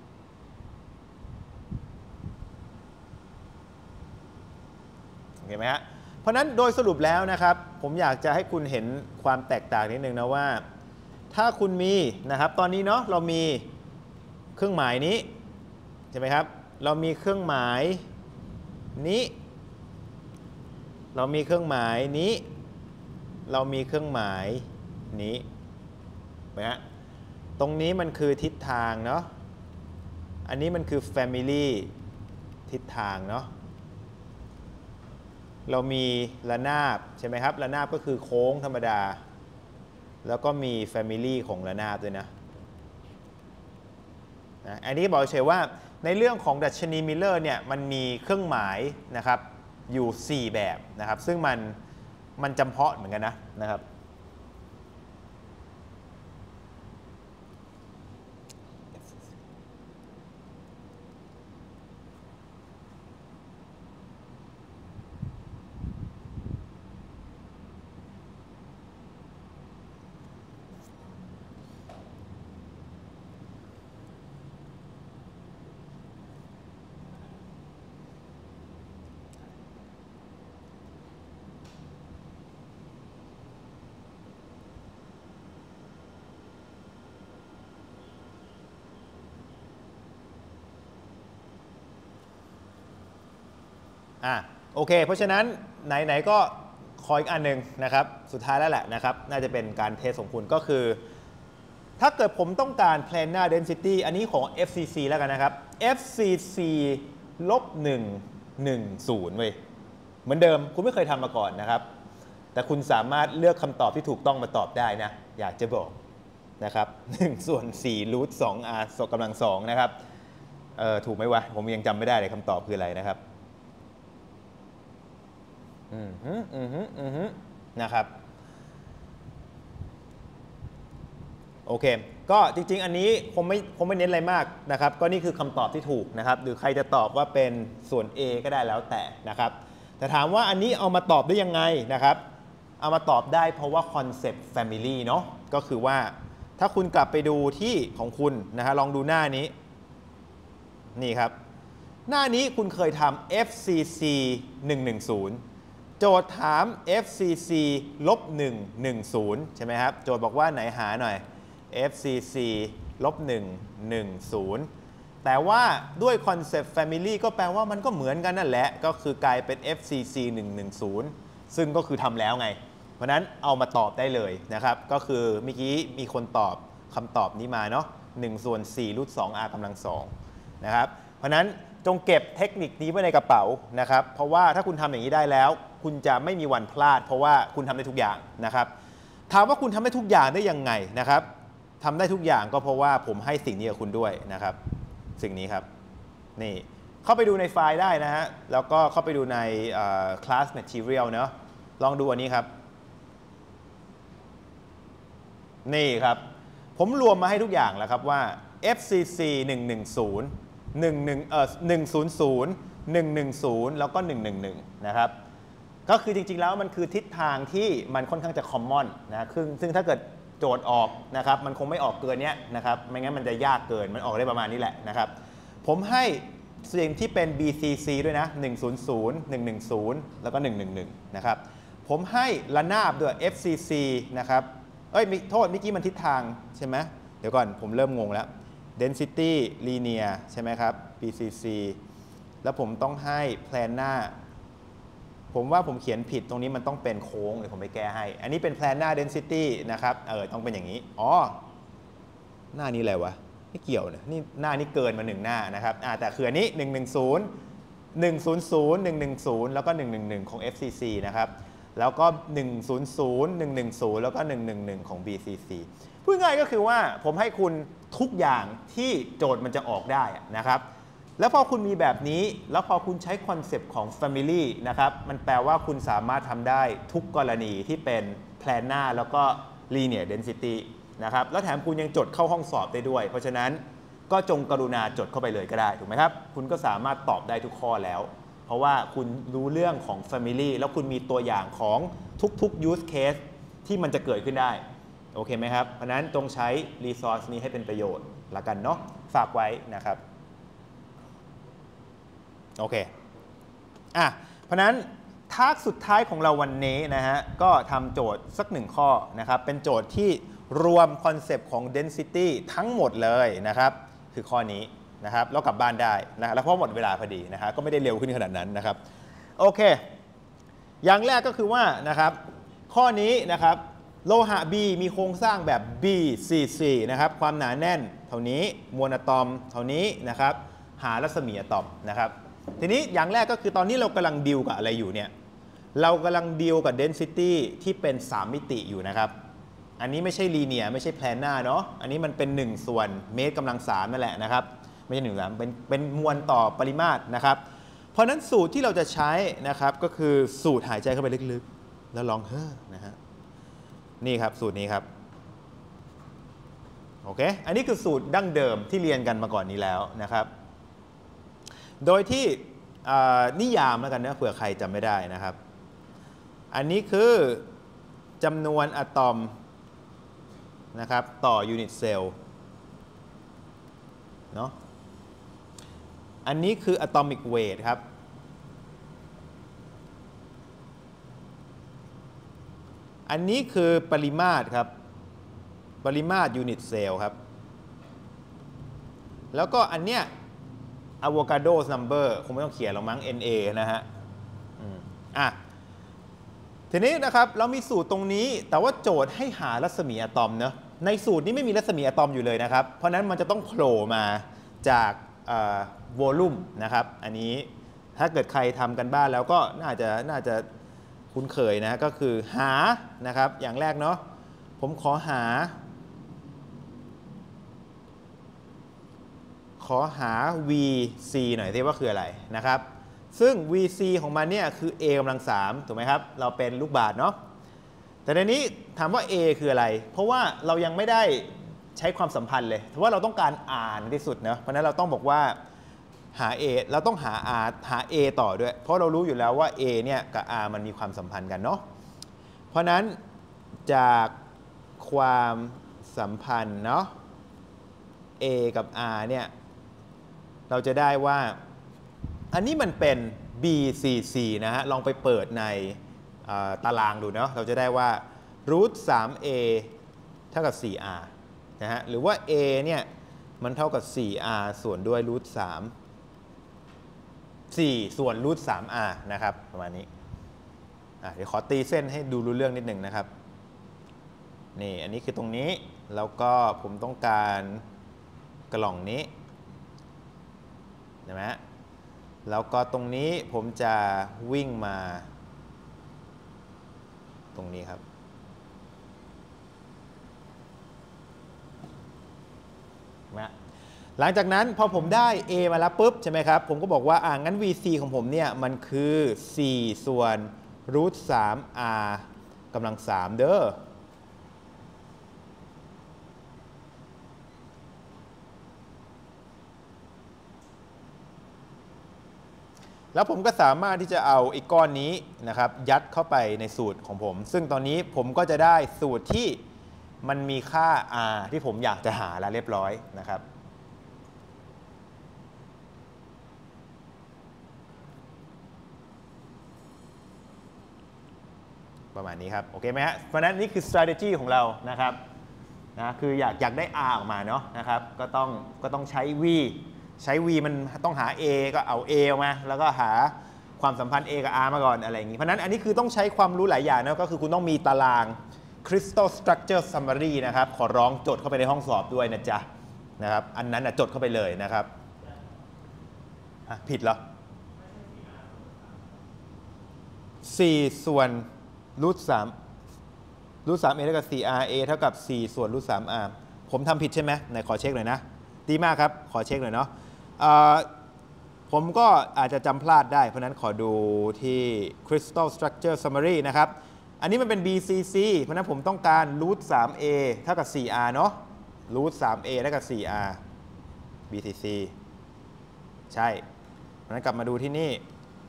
โอเคไหมฮะเพราะนั้นโดยสรุปแล้วนะครับผมอยากจะให้คุณเห็นความแตกต่างนิดนึงนะว่าถ้าคุณมีนะครับตอนนี้เนาะเรามีเครื่องหมายนี้ใช่ไหมครับเรามีเครื่องหมายนี้เรามีเครื่องหมายนี้เรามีเครื่องหมายนี้นะฮะตรงนี้มันคือทิศทางเนาะอันนี้มันคือ Family ทิศทางเนาะเรามีระนาบใช่ไหมครับระนาบก็คือโค้งธรรมดาแล้วก็มี Family ของระนาบด้วยนะนะอันนี้บอกเฉยว่าในเรื่องของดัชนีมิลเลอร์เนี่ยมันมีเครื่องหมายนะครับอยู่สี่แบบนะครับซึ่งมันมันจำเพาะเหมือนกันนะนะครับอ่ะโอเคเพราะฉะนั้นไหนๆก็ขออีกอันหนึ่งนะครับสุดท้ายแล้วแหละนะครับน่าจะเป็นการเทสของคุณก็คือถ้าเกิดผมต้องการ planar density อันนี้ของ เอฟ ซี ซี แล้วกันนะครับ เอฟ ซี ซี ลบหนึ่ง หนึ่ง ศูนย์เว้ยเหมือนเดิมคุณไม่เคยทำมาก่อนนะครับแต่คุณสามารถเลือกคำตอบที่ถูกต้องมาตอบได้นะอยากจะบอกนะครับหนึ่งส่วนสี่รูทสอง r กำลังสองนะครับเออถูกไหมวะผมยังจำไม่ได้เลยคำตอบคืออะไรนะครับอืมฮึอืมฮึอืมฮึนะครับโอเคก็จริงๆอันนี้ผมไม่ผมไม่เน้นอะไรมากนะครับก็นี่คือคำตอบที่ถูกนะครับหรือใครจะตอบว่าเป็นส่วน A ก็ได้แล้วแต่นะครับแต่ถามว่าอันนี้เอามาตอบได้ยังไงนะครับเอามาตอบได้เพราะว่าคอนเซปต์ Family เนาะก็คือว่าถ้าคุณกลับไปดูที่ของคุณนะฮะลองดูหน้านี้นี่ครับหน้านี้คุณเคยทำ เอฟ ซี ซี หนึ่ง หนึ่ง ศูนย์โจทย์ถาม เอฟ ซี ซี ลบ หนึ่ง หนึ่ง ศูนย์ใช่ไหมครับโจทย์บอกว่าไหนหาหน่อย เอฟ ซี ซี ลบ หนึ่ง หนึ่ง ศูนย์แต่ว่าด้วยคอนเซปต์ Family ก็แปลว่ามันก็เหมือนกันนั่นแหละก็คือกลายเป็น เอฟ ซี ซี หนึ่ง หนึ่ง ศูนย์ซึ่งก็คือทำแล้วไงเพราะนั้นเอามาตอบได้เลยนะครับก็คือเมื่อกี้มีคนตอบคำตอบนี้มาเนาะหนึ่งส่วนสี่รูทสอง r กำลังสองนะครับเพราะนั้นจงเก็บเทคนิคนี้ไว้ในกระเป๋านะครับเพราะว่าถ้าคุณทำอย่างนี้ได้แล้วคุณจะไม่มีวันพลาดเพราะว่าคุณทำได้ทุกอย่างนะครับถามว่าคุณทำได้ทุกอย่างได้ยังไงนะครับทำได้ทุกอย่างก็เพราะว่าผมให้สิ่งนี้กับคุณด้วยนะครับสิ่งนี้ครับนี่เข้าไปดูในไฟล์ได้นะฮะแล้วก็เข้าไปดูใน class material เนอะลองดูอันนี้ครับนี่ครับผมรวมมาให้ทุกอย่างแล้วครับว่า เอฟ ซี ซี หนึ่ง หนึ่ง ศูนย์ หนึ่ง หนึ่ง เอ่อ หนึ่ง ศูนย์ ศูนย์ หนึ่ง หนึ่ง ศูนย์ แล้วก็ หนึ่ง หนึ่ง หนึ่ง นะครับก็คือจริงๆแล้วมันคือทิศทางที่มันค่อนข้างจะ common นะซึ่งซึ่งถ้าเกิดโจทย์ออกนะครับมันคงไม่ออกเกินเนี้ยนะครับไม่งั้นมันจะยากเกินมันออกได้ประมาณนี้แหละนะครับผมให้สิ่งที่เป็น บี ซี ซี ด้วยนะ หนึ่ง ศูนย์ ศูนย์ หนึ่ง หนึ่ง ศูนย์ แล้วก็ หนึ่ง หนึ่ง หนึ่ง นะครับผมให้ระนาบด้วย เอฟ ซี ซี นะครับเอ้ยโทษเมื่อกี้มันทิศทางใช่ไหมเดี๋ยวก่อนผมเริ่มงงแล้ว density linear ใช่ไหมครับ บี ซี ซี แล้วผมต้องให้ planar ผมว่าผมเขียนผิดตรงนี้มันต้องเป็นโค้งเดี๋ยวผมไปแก้ให้อันนี้เป็น planar density นะครับเออต้องเป็นอย่างนี้อ๋อหน้านี้อะไรวะไม่เกี่ยวนะนี่หน้านี้เกินมาหนึ่งหน้านะครับอ่าแต่คืออันนี้หนึ่ง หนึ่ง ศูนย์ หนึ่ง ศูนย์ ศูนย์ หนึ่ง หนึ่ง ศูนย์แล้วก็หนึ่ง หนึ่ง หนึ่งของ เอฟ ซี ซี นะครับแล้วก็หนึ่ง ศูนย์ ศูนย์ หนึ่ง หนึ่ง ศูนย์แล้วก็หนึ่ง หนึ่ง หนึ่งของ บี ซี ซี พูดง่ายก็คือว่าผมให้คุณทุกอย่างที่โจทย์มันจะออกได้นะครับแล้วพอคุณมีแบบนี้แล้วพอคุณใช้คอนเซปต์ของ Family นะครับมันแปลว่าคุณสามารถทำได้ทุกกรณีที่เป็น Planar แล้วก็ Linear Density นะครับแล้วแถมคุณยังจดเข้าห้องสอบได้ด้วยเพราะฉะนั้นก็จงกรุณาจดเข้าไปเลยก็ได้ถูกไหมครับคุณก็สามารถตอบได้ทุกข้อแล้วเพราะว่าคุณรู้เรื่องของ Family แล้วคุณมีตัวอย่างของทุกๆ Use Case ที่มันจะเกิดขึ้นได้โอเคไหมครับเพราะนั้นจงใช้ Resource นี้ให้เป็นประโยชน์ละกันเนาะฝากไว้นะครับโอเคอ่ะเพราะนั้นทาร์กสุดท้ายของเราวันนี้นะฮะก็ทำโจทย์สักหนึ่งข้อนะครับเป็นโจทย์ที่รวมคอนเซปต์ของ density ทั้งหมดเลยนะครับคือข้อนี้นะครับแล้วกลับบ้านได้นะแล้วเพราะหมดเวลาพอดีนะฮะก็ไม่ได้เร็วขึ้นขนาดนั้นนะครับโอเคอย่างแรกก็คือว่านะครับข้อนี้นะครับโลหะ B มีโครงสร้างแบบ บี ซี ซี นะครับความหนาแน่นเท่านี้มวลอะตอมเท่านี้นะครับหารัศมีอะตอมนะครับทีนี้อย่างแรกก็คือตอนนี้เรากำลังดีลกับอะไรอยู่เนี่ยเรากำลังดีลกับ density ที่เป็นสามมิติอยู่นะครับอันนี้ไม่ใช่ linear ไม่ใช่ planar เนาะอันนี้มันเป็นหนึ่งส่วนเมตรกำลังสามนั่นแหละนะครับไม่ใช่หนึ่งสามเป็นเป็นมวลต่อปริมาตรนะครับเพราะนั้นสูตรที่เราจะใช้นะครับก็คือสูตรหายใจเข้าไปลึกๆแล้วลองเฮ้อนะฮะนี่ครับสูตรนี้ครับโอเคอันนี้คือสูตรดั้งเดิมที่เรียนกันมาก่อนนี้แล้วนะครับโดยที่นิยามแล้วกันนะเผื่อใครจำไม่ได้นะครับอันนี้คือจำนวนอะตอมนะครับต่อยูนิตเซลล์เนาะอันนี้คืออะตอมิกเวทครับอันนี้คือปริมาตรครับปริมาตรยูนิตเซลล์ครับแล้วก็อันเนี้ยAvogadro's number คงไม่ต้องเขียนหรอกมั้ง เอ็น เอ นะฮะอ่ะทีนี้นะครับเรามีสูตรตรงนี้แต่ว่าโจทย์ให้หารัศมีอะตอมเนะในสูตรนี้ไม่มีรัศมีอะตอมอยู่เลยนะครับเพราะนั้นมันจะต้องโผล่มาจากวอลลุ่มนะครับอันนี้ถ้าเกิดใครทำกันบ้านแล้วก็น่าจะน่าจะคุ้นเคยนะก็คือหานะครับอย่างแรกเนาะผมขอหาขอหา วี ซี หน่อยสิว่าคืออะไรนะครับซึ่ง วี ซี ของมันเนี่ยคือ a กำลังสามถูกไหมครับเราเป็นลูกบาศก์เนาะแต่ในนี้ถามว่า a คืออะไรเพราะว่าเรายังไม่ได้ใช้ความสัมพันธ์เลยเพราะว่าเราต้องการ r ในที่สุดเนาะเพราะนั้นเราต้องบอกว่าหา a เราต้องหา r หา a ต่อด้วยเพราะเรารู้อยู่แล้วว่า a เนี่ยกับ r มันมีความสัมพันธ์กันเนาะเพราะนั้นจากความสัมพันธ์เนาะ a กับ r เนี่ยเราจะได้ว่าอันนี้มันเป็น บี ซี ซี นะฮะลองไปเปิดในตารางดูเนาะเราจะได้ว่ารูท ทรี เอ เท่ากับ โฟร์ อาร์ นะฮะหรือว่า a เนี่ยมันเท่ากับ โฟร์ อาร์ ส่วนด้วยรูท สาม สี่ส่วนรูท สาม อาร์ นะครับประมาณนี้อ่ะเดี๋ยวขอตีเส้นให้ดูรู้เรื่องนิดหนึ่งนะครับนี่อันนี้คือตรงนี้แล้วก็ผมต้องการกล่องนี้ใช่ไหมแล้วก็ตรงนี้ผมจะวิ่งมาตรงนี้ครับนะหลังจากนั้นพอผมได้ a มาแล้วปุ๊บใช่ไหมครับผมก็บอกว่าอ่างั้น วี ซี ของผมเนี่ยมันคือสี่ส่วนรูท สาม อาร์ กำลังสามเด้อแล้วผมก็สามารถที่จะเอาไอ้ก้อนนี้นะครับยัดเข้าไปในสูตรของผมซึ่งตอนนี้ผมก็จะได้สูตรที่มันมีค่า r ที่ผมอยากจะหาแล้วเรียบร้อยนะครับประมาณนี้ครับโอเคไหมฮะเพราะฉะนั้นนี่คือ strategy ของเรานะครับนะคืออยากอยากได้ r ออกมาเนาะนะครับก็ต้องก็ต้องใช้ v ใช้ v มันต้องหา a ก็เอา a ออกมาแล้วก็หาความสัมพันธ์ A กับ R มาก่อนอะไรอย่างนี้ เพราะนั้นอันนี้คือต้องใช้ความรู้หลายอย่างนะก็คือคุณต้องมีตาราง Crystal Structure Summary นะครับขอร้องจดเข้าไปในห้องสอบด้วยนะจ๊ะนะครับอันนั้นนะจดเข้าไปเลยนะครับผิดเหรอสี่ส่วนรูทสามรูทสาม A เท่ากับ สี่ อาร์ A เท่ากับสี่ส่วนรูทสาม R ผมทำผิดใช่ไหมไหนขอเช็คหน่อยนะดีมากครับขอเช็คหน่อยเนาะผมก็อาจจะจำพลาดได้เพราะนั้นขอดูที่ Crystal Structure Summary นะครับอันนี้มันเป็น บี ซี ซี เพราะนั้นผมต้องการ root สาม A เท่ากับ สี่ อาร์ เนาะ root สาม A เท่ากับ สี่ อาร์ บี ซี ซี ใช่เพราะนั้นกลับมาดูที่นี่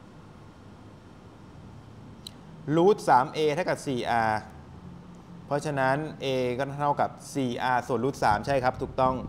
root สาม A เท่ากับ สี่ อาร์ เพราะฉะนั้น A ก็เท่ากับ สี่ อาร์ ส่วน root สามใช่ครับถูกต้อง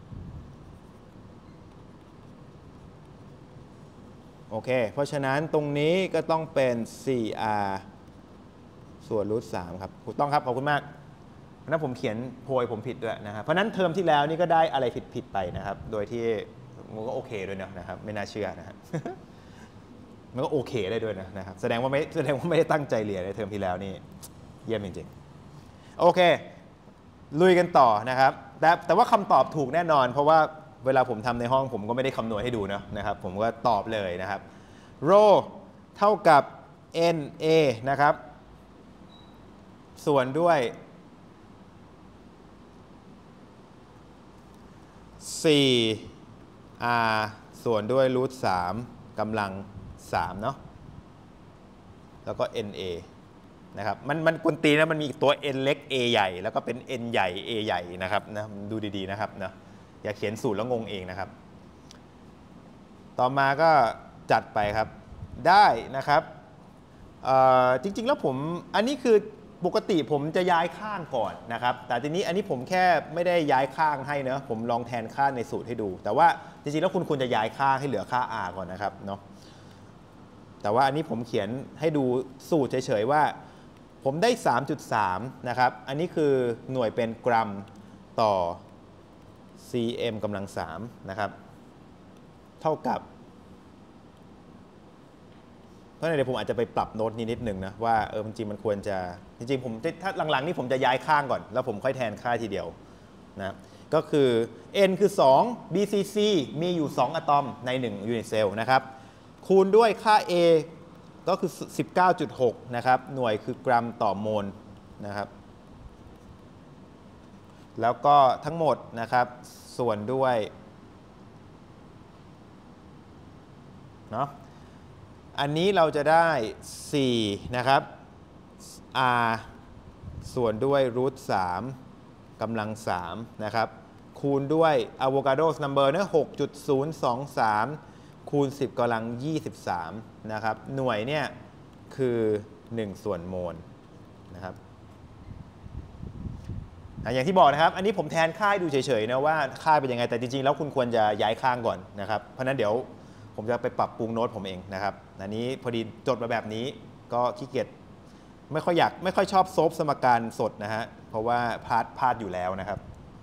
โอเคเพราะฉะนั้นตรงนี้ก็ต้องเป็น สี่ อาร์ ส่วนรูทสามครับถูกต้องครับขอบคุณมากเพราะนั้นผมเขียนโพยผมผิดด้วยนะครับเพราะนั้นเทอมที่แล้วนี่ก็ได้อะไรผิดผิดไปนะครับโดยที่มันก็โอเคด้วยนะครับไม่น่าเชื่อนะครับมันก็โอเคได้ด้วยนะครับแสดงว่าไม่แสดงว่าไม่ได้ตั้งใจเรียนในเทอมที่แล้วนี่เยี่ยมจริงๆโอเคลุยกันต่อนะครับแต่แต่ว่าคำตอบถูกแน่นอนเพราะว่าเวลาผมทำในห้องผมก็ไม่ได้คำนวณให้ดูนะนะครับผมก็ตอบเลยนะครับ row เท่ากับ n a นะครับส่วนด้วยสี่ r ส่วนด้วยรูทสามกำลังสามเนาะแล้วก็ na นะครับมันมันกวนตีนะมันมีตัว n เล็ก a ใหญ่แล้วก็เป็น n ใหญ่ a ใหญ่นะครับนะดูดีๆนะครับนะอย่าเขียนสูตรแล้วงงเองนะครับต่อมาก็จัดไปครับได้นะครับจริงๆแล้วผมอันนี้คือปกติผมจะย้ายข้างก่อนนะครับแต่ทีนี้อันนี้ผมแค่ไม่ได้ย้ายข้างให้เนะผมลองแทนค่าในสูตรให้ดูแต่ว่าจริงๆแล้วคุณควรจะย้ายค่าให้เหลือค่า r ก่อนนะครับเนาะแต่ว่าอันนี้ผมเขียนให้ดูสูตรเฉยๆว่าผมได้ สามจุดสาม นะครับอันนี้คือหน่วยเป็นกรัมต่อ ซี เอ็ม กำลังสามนะครับเท่ากับเพราะฉะนั้นเดี๋ยวผมอาจจะไปปรับโน้ตนี้นิดหนึ่งนะว่าเออจริงๆมันควรจะจริงๆผมถ้าหลังๆนี่ผมจะย้ายข้างก่อนแล้วผมค่อยแทนค่าทีเดียวนะก็คือ n คือสอง บี ซี ซี มีอยู่สองอะตอมในหนึ่งยูนิตเซลล์นะครับคูณด้วยค่า a ก็คือ สิบเก้าจุดหก นะครับหน่วยคือกรัมต่อโมลนะครับแล้วก็ทั้งหมดนะครับส่วนด้วยเนาะอันนี้เราจะได้สี่นะครับ r ส่วนด้วยรูทสามกำลังสามนะครับคูณด้วย Avogadro's number นะ หกจุดศูนย์สองสาม คูณสิบกำลังยี่สิบสามนะครับหน่วยเนี่ยคือหนึ่งส่วนโมลนะครับอย่างที่บอกนะครับอันนี้ผมแทนค่าให้ดูเฉยๆนะว่าค่าเป็นยังไงแต่จริงๆแล้วคุณควรจะย้ายข้างก่อนนะครับเพราะนั้นเดี๋ยวผมจะไปปรับปรุงโน้ตผมเองนะครับอันนี้พอดีจดมาแบบนี้ก็ขี้เกียจไม่ค่อยอยากไม่ค่อยชอบโซฟสมการสดนะฮะเพราะว่าพลาดพลาดอยู่แล้วนะครับ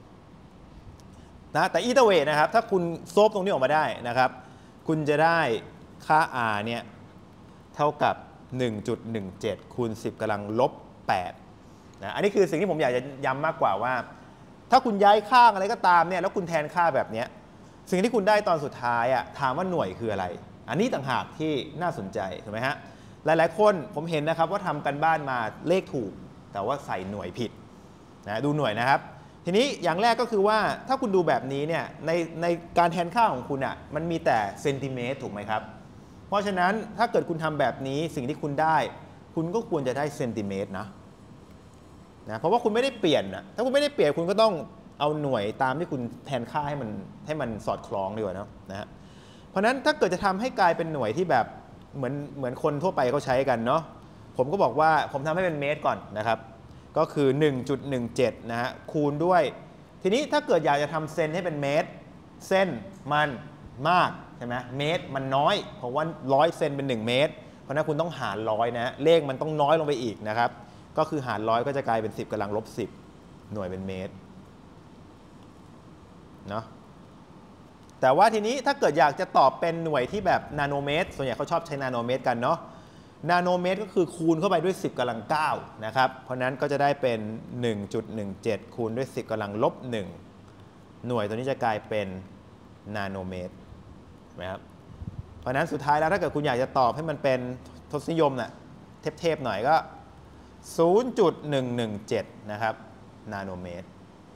นะแต่อีเตอร์เวย์นะครับถ้าคุณโซฟตรงนี้ออกมาได้นะครับคุณจะได้ค่า r เนี่ยเท่ากับ หนึ่งจุดหนึ่งเจ็ด คูณสิบกำลังลบแปดนะอันนี้คือสิ่งที่ผมอยากจะย้ำมากกว่าว่าถ้าคุณย้ายข้างอะไรก็ตามเนี่ยแล้วคุณแทนค่าแบบนี้สิ่งที่คุณได้ตอนสุดท้ายอ่ะถามว่าหน่วยคืออะไรอันนี้ต่างหากที่น่าสนใจถูกไหมฮะหลายๆคนผมเห็นนะครับว่าทำกันบ้านมาเลขถูกแต่ว่าใส่หน่วยผิดนะดูหน่วยนะครับทีนี้อย่างแรกก็คือว่าถ้าคุณดูแบบนี้เนี่ยในในการแทนค่าของคุณอ่ะมันมีแต่เซนติเมตรถูกไหมครับเพราะฉะนั้นถ้าเกิดคุณทำแบบนี้สิ่งที่คุณได้คุณก็ควรจะได้เซนติเมตรนะนะเพราะว่าคุณไม่ได้เปลี่ยนนะถ้าคุณไม่ได้เปลี่ยนคุณก็ต้องเอาหน่วยตามที่คุณแทนค่าให้มันให้มันสอดคล้องดีกว่านะนะฮะเพราะฉะนั้นถ้าเกิดจะทำให้กลายเป็นหน่วยที่แบบเหมือนเหมือนคนทั่วไปเขาใช้กันเนาะผมก็บอกว่าผมทำให้เป็นเมตรก่อนนะครับก็คือ หนึ่งจุดหนึ่งเจ็ด นะฮะคูณด้วยทีนี้ถ้าเกิดอยากจะทำเซนให้เป็นเมตรเส้นมันมากใช่ไหมเมตรมันน้อยเพราะว่าร้อยเซนเป็นหนึ่งเมตรเพราะนั้นคุณต้องหารร้อยนะเลขมันต้องน้อยลงไปอีกนะครับก็คือหารร้อยก็จะกลายเป็นสิบกำลังลบสิบหน่วยเป็นเมตรเนาะแต่ว่าทีนี้ถ้าเกิดอยากจะตอบเป็นหน่วยที่แบบนาโนเมตรส่วนใหญ่เขาชอบใช้นาโนเมตรกันเนาะนาโนเมตรก็คือคูณเข้าไปด้วยสิบกำลังเก้านะครับเพราะนั้นก็จะได้เป็น หนึ่งจุดหนึ่งเจ็ด คูณด้วยสิบกำลังลบหนึ่งหน่วยตัวนี้จะกลายเป็นนาโนเมตรใช่ไหมครับเพราะนั้นสุดท้ายแล้วถ้าเกิดคุณอยากจะตอบให้มันเป็นทศนิยมน่ะเทพๆหน่อยก็ ศูนย์จุดหนึ่งหนึ่งเจ็ด นะครับนาโนเมตร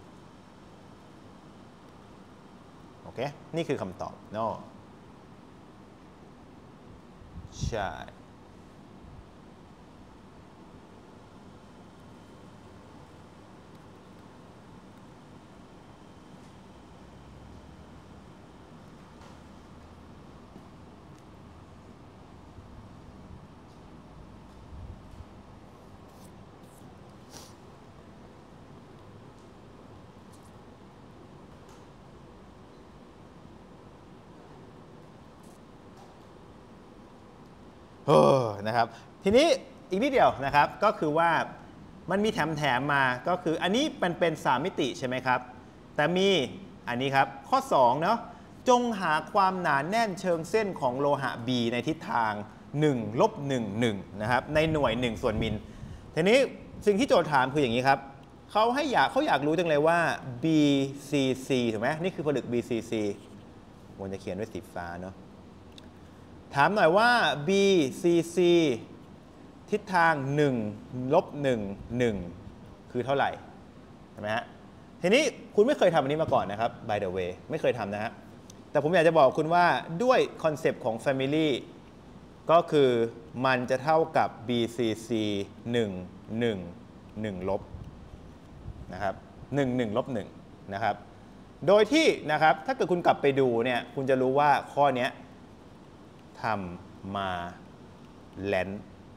โอเคนี่คือคำตอบเนาะใช่เออนะครับทีนี้อีกนิดเดียวนะครับก็คือว่ามันมีแถมแถมมาก็คืออันนี้มันเป็นสามมิติใช่ไหมครับแต่มีอันนี้ครับข้อสองเนาะจงหาความหนาแน่นเชิงเส้นของโลหะ B ในทิศทางหนึ่งลบหนึ่ง หนึ่งนะครับในหน่วยหนึ่งส่วนมิลทีนี้สิ่งที่โจทย์ถามคืออย่างนี้ครับเขาให้อยากเขาอยากรู้จังเลยว่า บี ซี ซี ถูกไหมนี่คือผลึก บี ซี ซี ผมจะเขียนด้วยสีฟ้าเนาะถามหน่อยว่า บี ซี ซี ทิศทางหนึ่งลบหนึ่ง หนึ่งคือเท่าไหร่ใช่ไหมฮะทีนี้คุณไม่เคยทำอันนี้มาก่อนนะครับ by the way ไม่เคยทำนะฮะแต่ผมอยากจะบอกคุณว่าด้วยคอนเซปต์ของ Family ก็คือมันจะเท่ากับ บี ซี ซี หนึ่ง หนึ่ง หนึ่งลบนะครับหนึ่ง หนึ่งลบหนึ่งนะครับโดยที่นะครับถ้าเกิดคุณกลับไปดูเนี่ยคุณจะรู้ว่าข้อนี้ทำมาแลน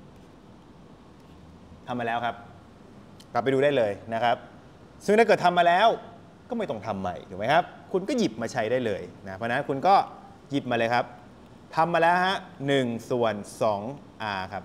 ทำมาแล้วครับกลับไปดูได้เลยนะครับซึ่งถ้าเกิดทำมาแล้วก็ไม่ต้องทำใหม่ถูกไหมครับคุณก็หยิบมาใช้ได้เลยนะเพราะนั้นคุณก็หยิบมาเลยครับทำมาแล้วฮะหนึ่งส่วนสอง r ครับ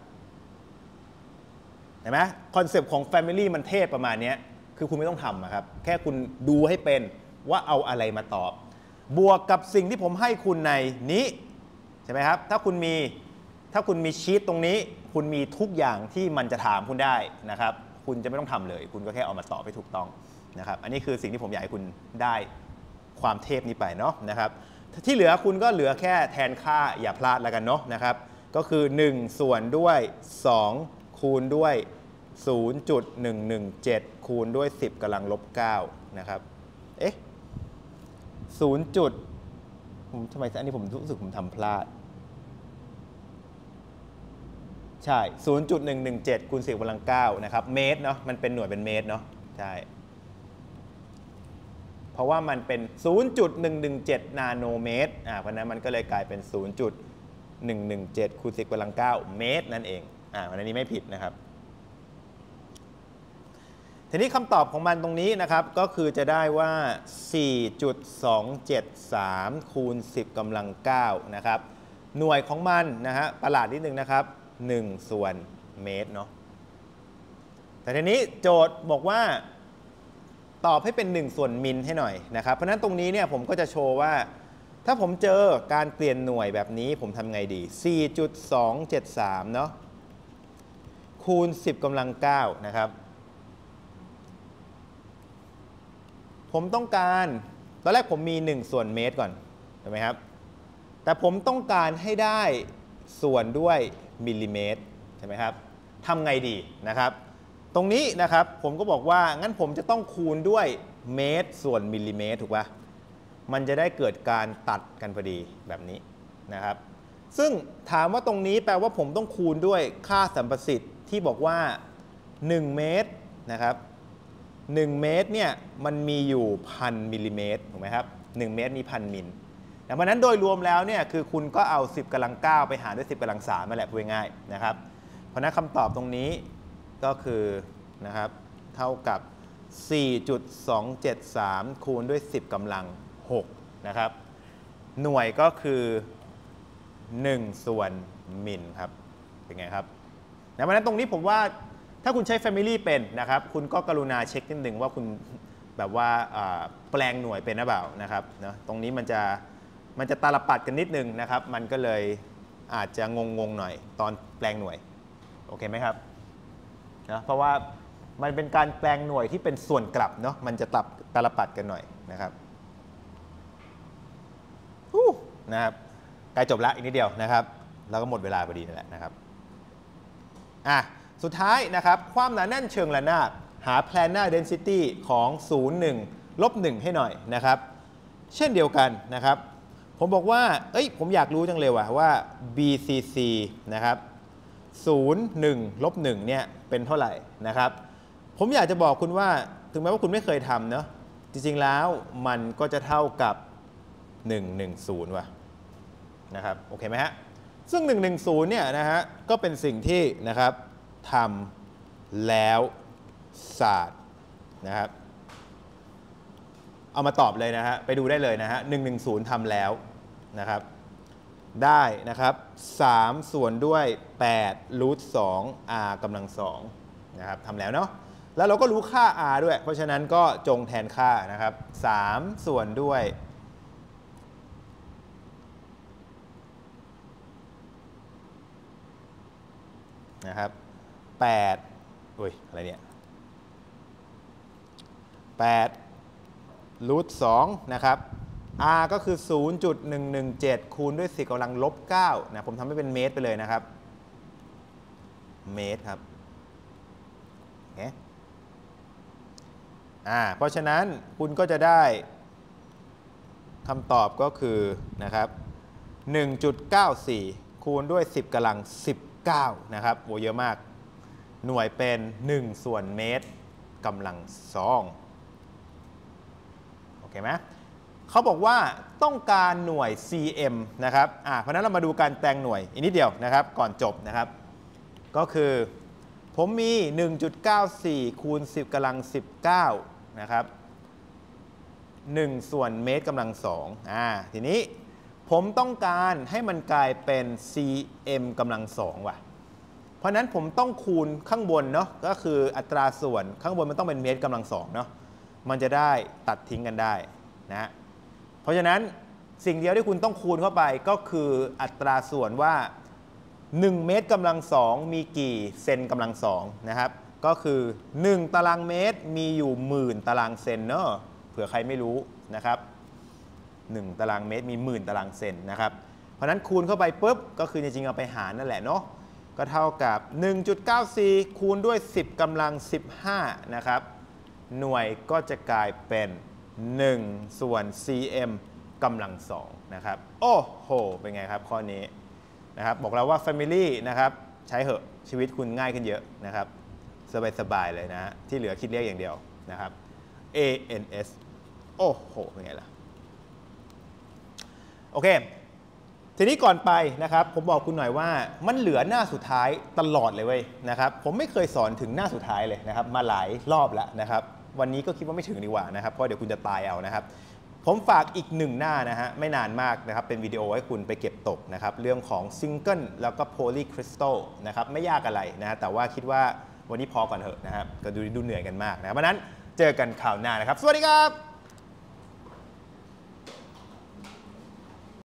เห็นไหมคอนเซปต์ของ Family มันเทพประมาณนี้คือคุณไม่ต้องทำครับแค่คุณดูให้เป็นว่าเอาอะไรมาตอบบวกกับสิ่งที่ผมให้คุณในนี้ใช่ไหมครับถ้าคุณมีถ้าคุณมีชีตตรงนี้คุณมีทุกอย่างที่มันจะถามคุณได้นะครับคุณจะไม่ต้องทำเลยคุณก็แค่เอามาตอบให้ถูกต้องนะครับอันนี้คือสิ่งที่ผมอยากให้คุณได้ความเทพนี้ไปเนาะนะครับที่เหลือคุณก็เหลือแค่แทนค่าอย่าพลาดแล้วกันเนาะนะครับก็คือหนึ่งส่วนด้วยสองคูณด้วย ศูนย์จุดหนึ่งหนึ่งเจ็ด คูณด้วยสิบกำลังลบเก้านะครับเอ๊ะศูนย์จุดทำไมอันนี้ผมรู้สึกผมทำพลาดใช่ ศูนย์จุดหนึ่งหนึ่งเจ็ด คูณสิบกำลังเก้านะครับเมตรเนาะมันเป็นหน่วยเป็นเมตรเนาะใช่เพราะว่ามันเป็น ศูนย์จุดหนึ่งหนึ่งเจ็ด นาโนเมตรอ่าเพราะนั้นมันก็เลยกลายเป็น ศูนย์จุดหนึ่งหนึ่งเจ็ด คูณสิบกำลังเก้าเมตรนั่นเองอ่าอันนี้ไม่ผิดนะครับทีนี้คำตอบของมันตรงนี้นะครับก็คือจะได้ว่า สี่จุดสองเจ็ดสาม คูณสิบกำลังเก้านะครับหน่วยของมันนะฮะประหลาดนิดนึงนะครับหนึ่งส่วนเมตรเนาะแต่ทีนี้โจทย์บอกว่าตอบให้เป็นหนึ่งส่วนมิลให้หน่อยนะครับเพราะนั้นตรงนี้เนี่ยผมก็จะโชว์ว่าถ้าผมเจอการเปลี่ยนหน่วยแบบนี้ผมทำไงดี สี่จุดสองเจ็ดสาม เนาะคูณสิบกำลังเก้านะครับผมต้องการตอนแรกผมมีหนึ่งส่วนเมตรก่อนใช่ไหมครับแต่ผมต้องการให้ได้ส่วนด้วยมิลลิเมตรใช่ไหมครับทำไงดีนะครับตรงนี้นะครับผมก็บอกว่างั้นผมจะต้องคูณด้วยเมตรส่วนมิลลิเมตรถูกป่ะมันจะได้เกิดการตัดกันพอดีแบบนี้นะครับซึ่งถามว่าตรงนี้แปลว่าผมต้องคูณด้วยค่าสัมประสิทธิ์ที่บอกว่าหนึ่งเมตรนะครับหนึ่งเมตรเนี่ยมันมีอยู่พันมิลลิเมตรถูกไหมครับหนึ่งเมตรมีพันมิลดังนั้นโดยรวมแล้วเนี่ยคือคุณก็เอาสิบกำลังเก้าไปหารด้วยสิบกำลังสามนั่นแหละพูดง่ายๆนะครับเพราะนั้นคำตอบตรงนี้ก็คือนะครับเท่ากับ สี่จุดสองเจ็ดสาม คูณด้วยสิบกำลังหกนะครับหน่วยก็คือหนึ่งส่วนมิลครับเป็นไงครับดังนั้นตรงนี้ผมว่าถ้าคุณใช้ Family เป็นนะครับคุณก็กรุณาเช็คนิดหนึ่งว่าคุณแบบว่าแปลงหน่วยเป็นหรือเปล่านะครับนะตรงนี้มันจะมันจะตาลปัดกันนิดนึงนะครับมันก็เลยอาจจะงงๆหน่อยตอนแปลงหน่วยโอเคไหมครับนะเพราะว่ามันเป็นการแปลงหน่วยที่เป็นส่วนกลับเนาะมันจะตับตาลปัดกันหน่อยนะครับนะครับใกล้จบแล้วอีกนิดเดียวนะครับแล้วก็หมดเวลาพอดีนั่นแหละนะครับอ่ะสุดท้ายนะครับความหนาแน่นเชิงระนาบหา planar density ของ ศูนย์ หนึ่ง ลบ หนึ่ง ให้หน่อยนะครับเช่นเดียวกันนะครับผมบอกว่าเอ้ยผมอยากรู้จังเลยว่ะว่า บี ซี ซี นะครับศูนย์ หนึ่ง ลบ หนึ่งเนี่ยเป็นเท่าไหร่นะครับผมอยากจะบอกคุณว่าถึงแม้ว่าคุณไม่เคยทำเนาะจริงๆแล้วมันก็จะเท่ากับหนึ่ง หนึ่ง ศูนย์ว่ะนะครับโอเคไหมฮะซึ่งหนึ่ง หนึ่ง ศูนย์เนี่ยนะฮะก็เป็นสิ่งที่นะครับทำแล้วศาสตร์นะครับเอามาตอบเลยนะฮะไปดูได้เลยนะฮะหนึ่ง หนึ่ง ศูนย์ทำแล้วนะครับได้นะครับสามส่วนด้วยแปดรูทสอง r กำลังสองนะครับทำแล้วเนาะแล้วเราก็รู้ค่า r ด้วยเพราะฉะนั้นก็จงแทนค่านะครับสามส่วนด้วยนะครับแปดอุ้ยอะไรเนี่ยแปดรูทสองนะครับ r ก็คือ ศูนย์จุดหนึ่งหนึ่งเจ็ด คูณด้วยสิบกำลังลบเก้านะผมทำให้เป็นเมตรไปเลยนะครับเมตรครับโอเคอ่าเพราะฉะนั้นคุณก็จะได้คำตอบก็คือนะครับ หนึ่งจุดเก้าสี่ คูณด้วยสิบกำลังสิบเก้านะครับโหเยอะมากหน่วยเป็นหนึ่งส่วนเมตรกำลังสองโอเคไหมเขาบอกว่าต้องการหน่วย ซี เอ็ม นะครับอ่าเพราะฉะนั้นเรามาดูการแปลงหน่วยอีกนิดเดียวนะครับก่อนจบนะครับก็คือผมมี หนึ่งจุดเก้าสี่ คูณสิบกำลังสิบเก้านะครับหนึ่งส่วนเมตรกำลังสองอ่าทีนี้ผมต้องการให้มันกลายเป็น ซี เอ็ม กำลังสองว่ะเพราะนั้นผมต้องคูณข้างบนเนาะก็คืออัตราส่วนข้างบนมันต้องเป็นเมตรกำลังสองเนาะมันจะได้ตัดทิ้งกันได้นะเพราะฉะนั้นสิ่งเดียวที่คุณต้องคูณเข้าไปก็คืออัตราส่วนว่าหนึ่งเมตรกำลังสองมีกี่เซนกำลังสองนะครับก็คือหนึ่งตารางเมตรมีอยู่หมื่นตารางเซนเนาะเผื่อใครไม่รู้นะครับหนึ่งตารางเมตรมีหมื่นตารางเซนนะครับเพราะนั้นคูณเข้าไปปุ๊บก็คือจริงๆเอาไปหารนั่นแหละเนาะก็เท่ากับ หนึ่งจุดเก้าสี่ คูณด้วยสิบกำลังสิบห้านะครับหน่วยก็จะกลายเป็นหนึ่งส่วน ซี เอ็ม กำลังสองนะครับโอ้โหเป็นไงครับข้อนี้นะครับบอกเราว่า Family นะครับใช้เหอะชีวิตคุณง่ายขึ้นเยอะนะครับสบายๆเลยนะฮะที่เหลือคิดเลขอย่างเดียวนะครับ เอ เอ็น เอส โอ้โหเป็นไงล่ะโอเคทีนี้ก่อนไปนะครับผมบอกคุณหน่อยว่ามันเหลือหน้าสุดท้ายตลอดเลยเว้ยนะครับผมไม่เคยสอนถึงหน้าสุดท้ายเลยนะครับมาหลายรอบแล้วนะครับวันนี้ก็คิดว่าไม่ถึงดีกว่านะครับเพราะเดี๋ยวคุณจะตายเอานะครับผมฝากอีกหนึ่งหน้านะฮะไม่นานมากนะครับเป็นวิดีโอให้คุณไปเก็บตกนะครับเรื่องของซิงเกิลแล้วก็โพลีคริสตัลนะครับไม่ยากอะไรนะฮะแต่ว่าคิดว่าวันนี้พอก่อนเถอะนะครับก็ดูดูเหนื่อยกันมากนะเพราะนั้นเจอกันข่าวหน้านะครับสวัสดีครับ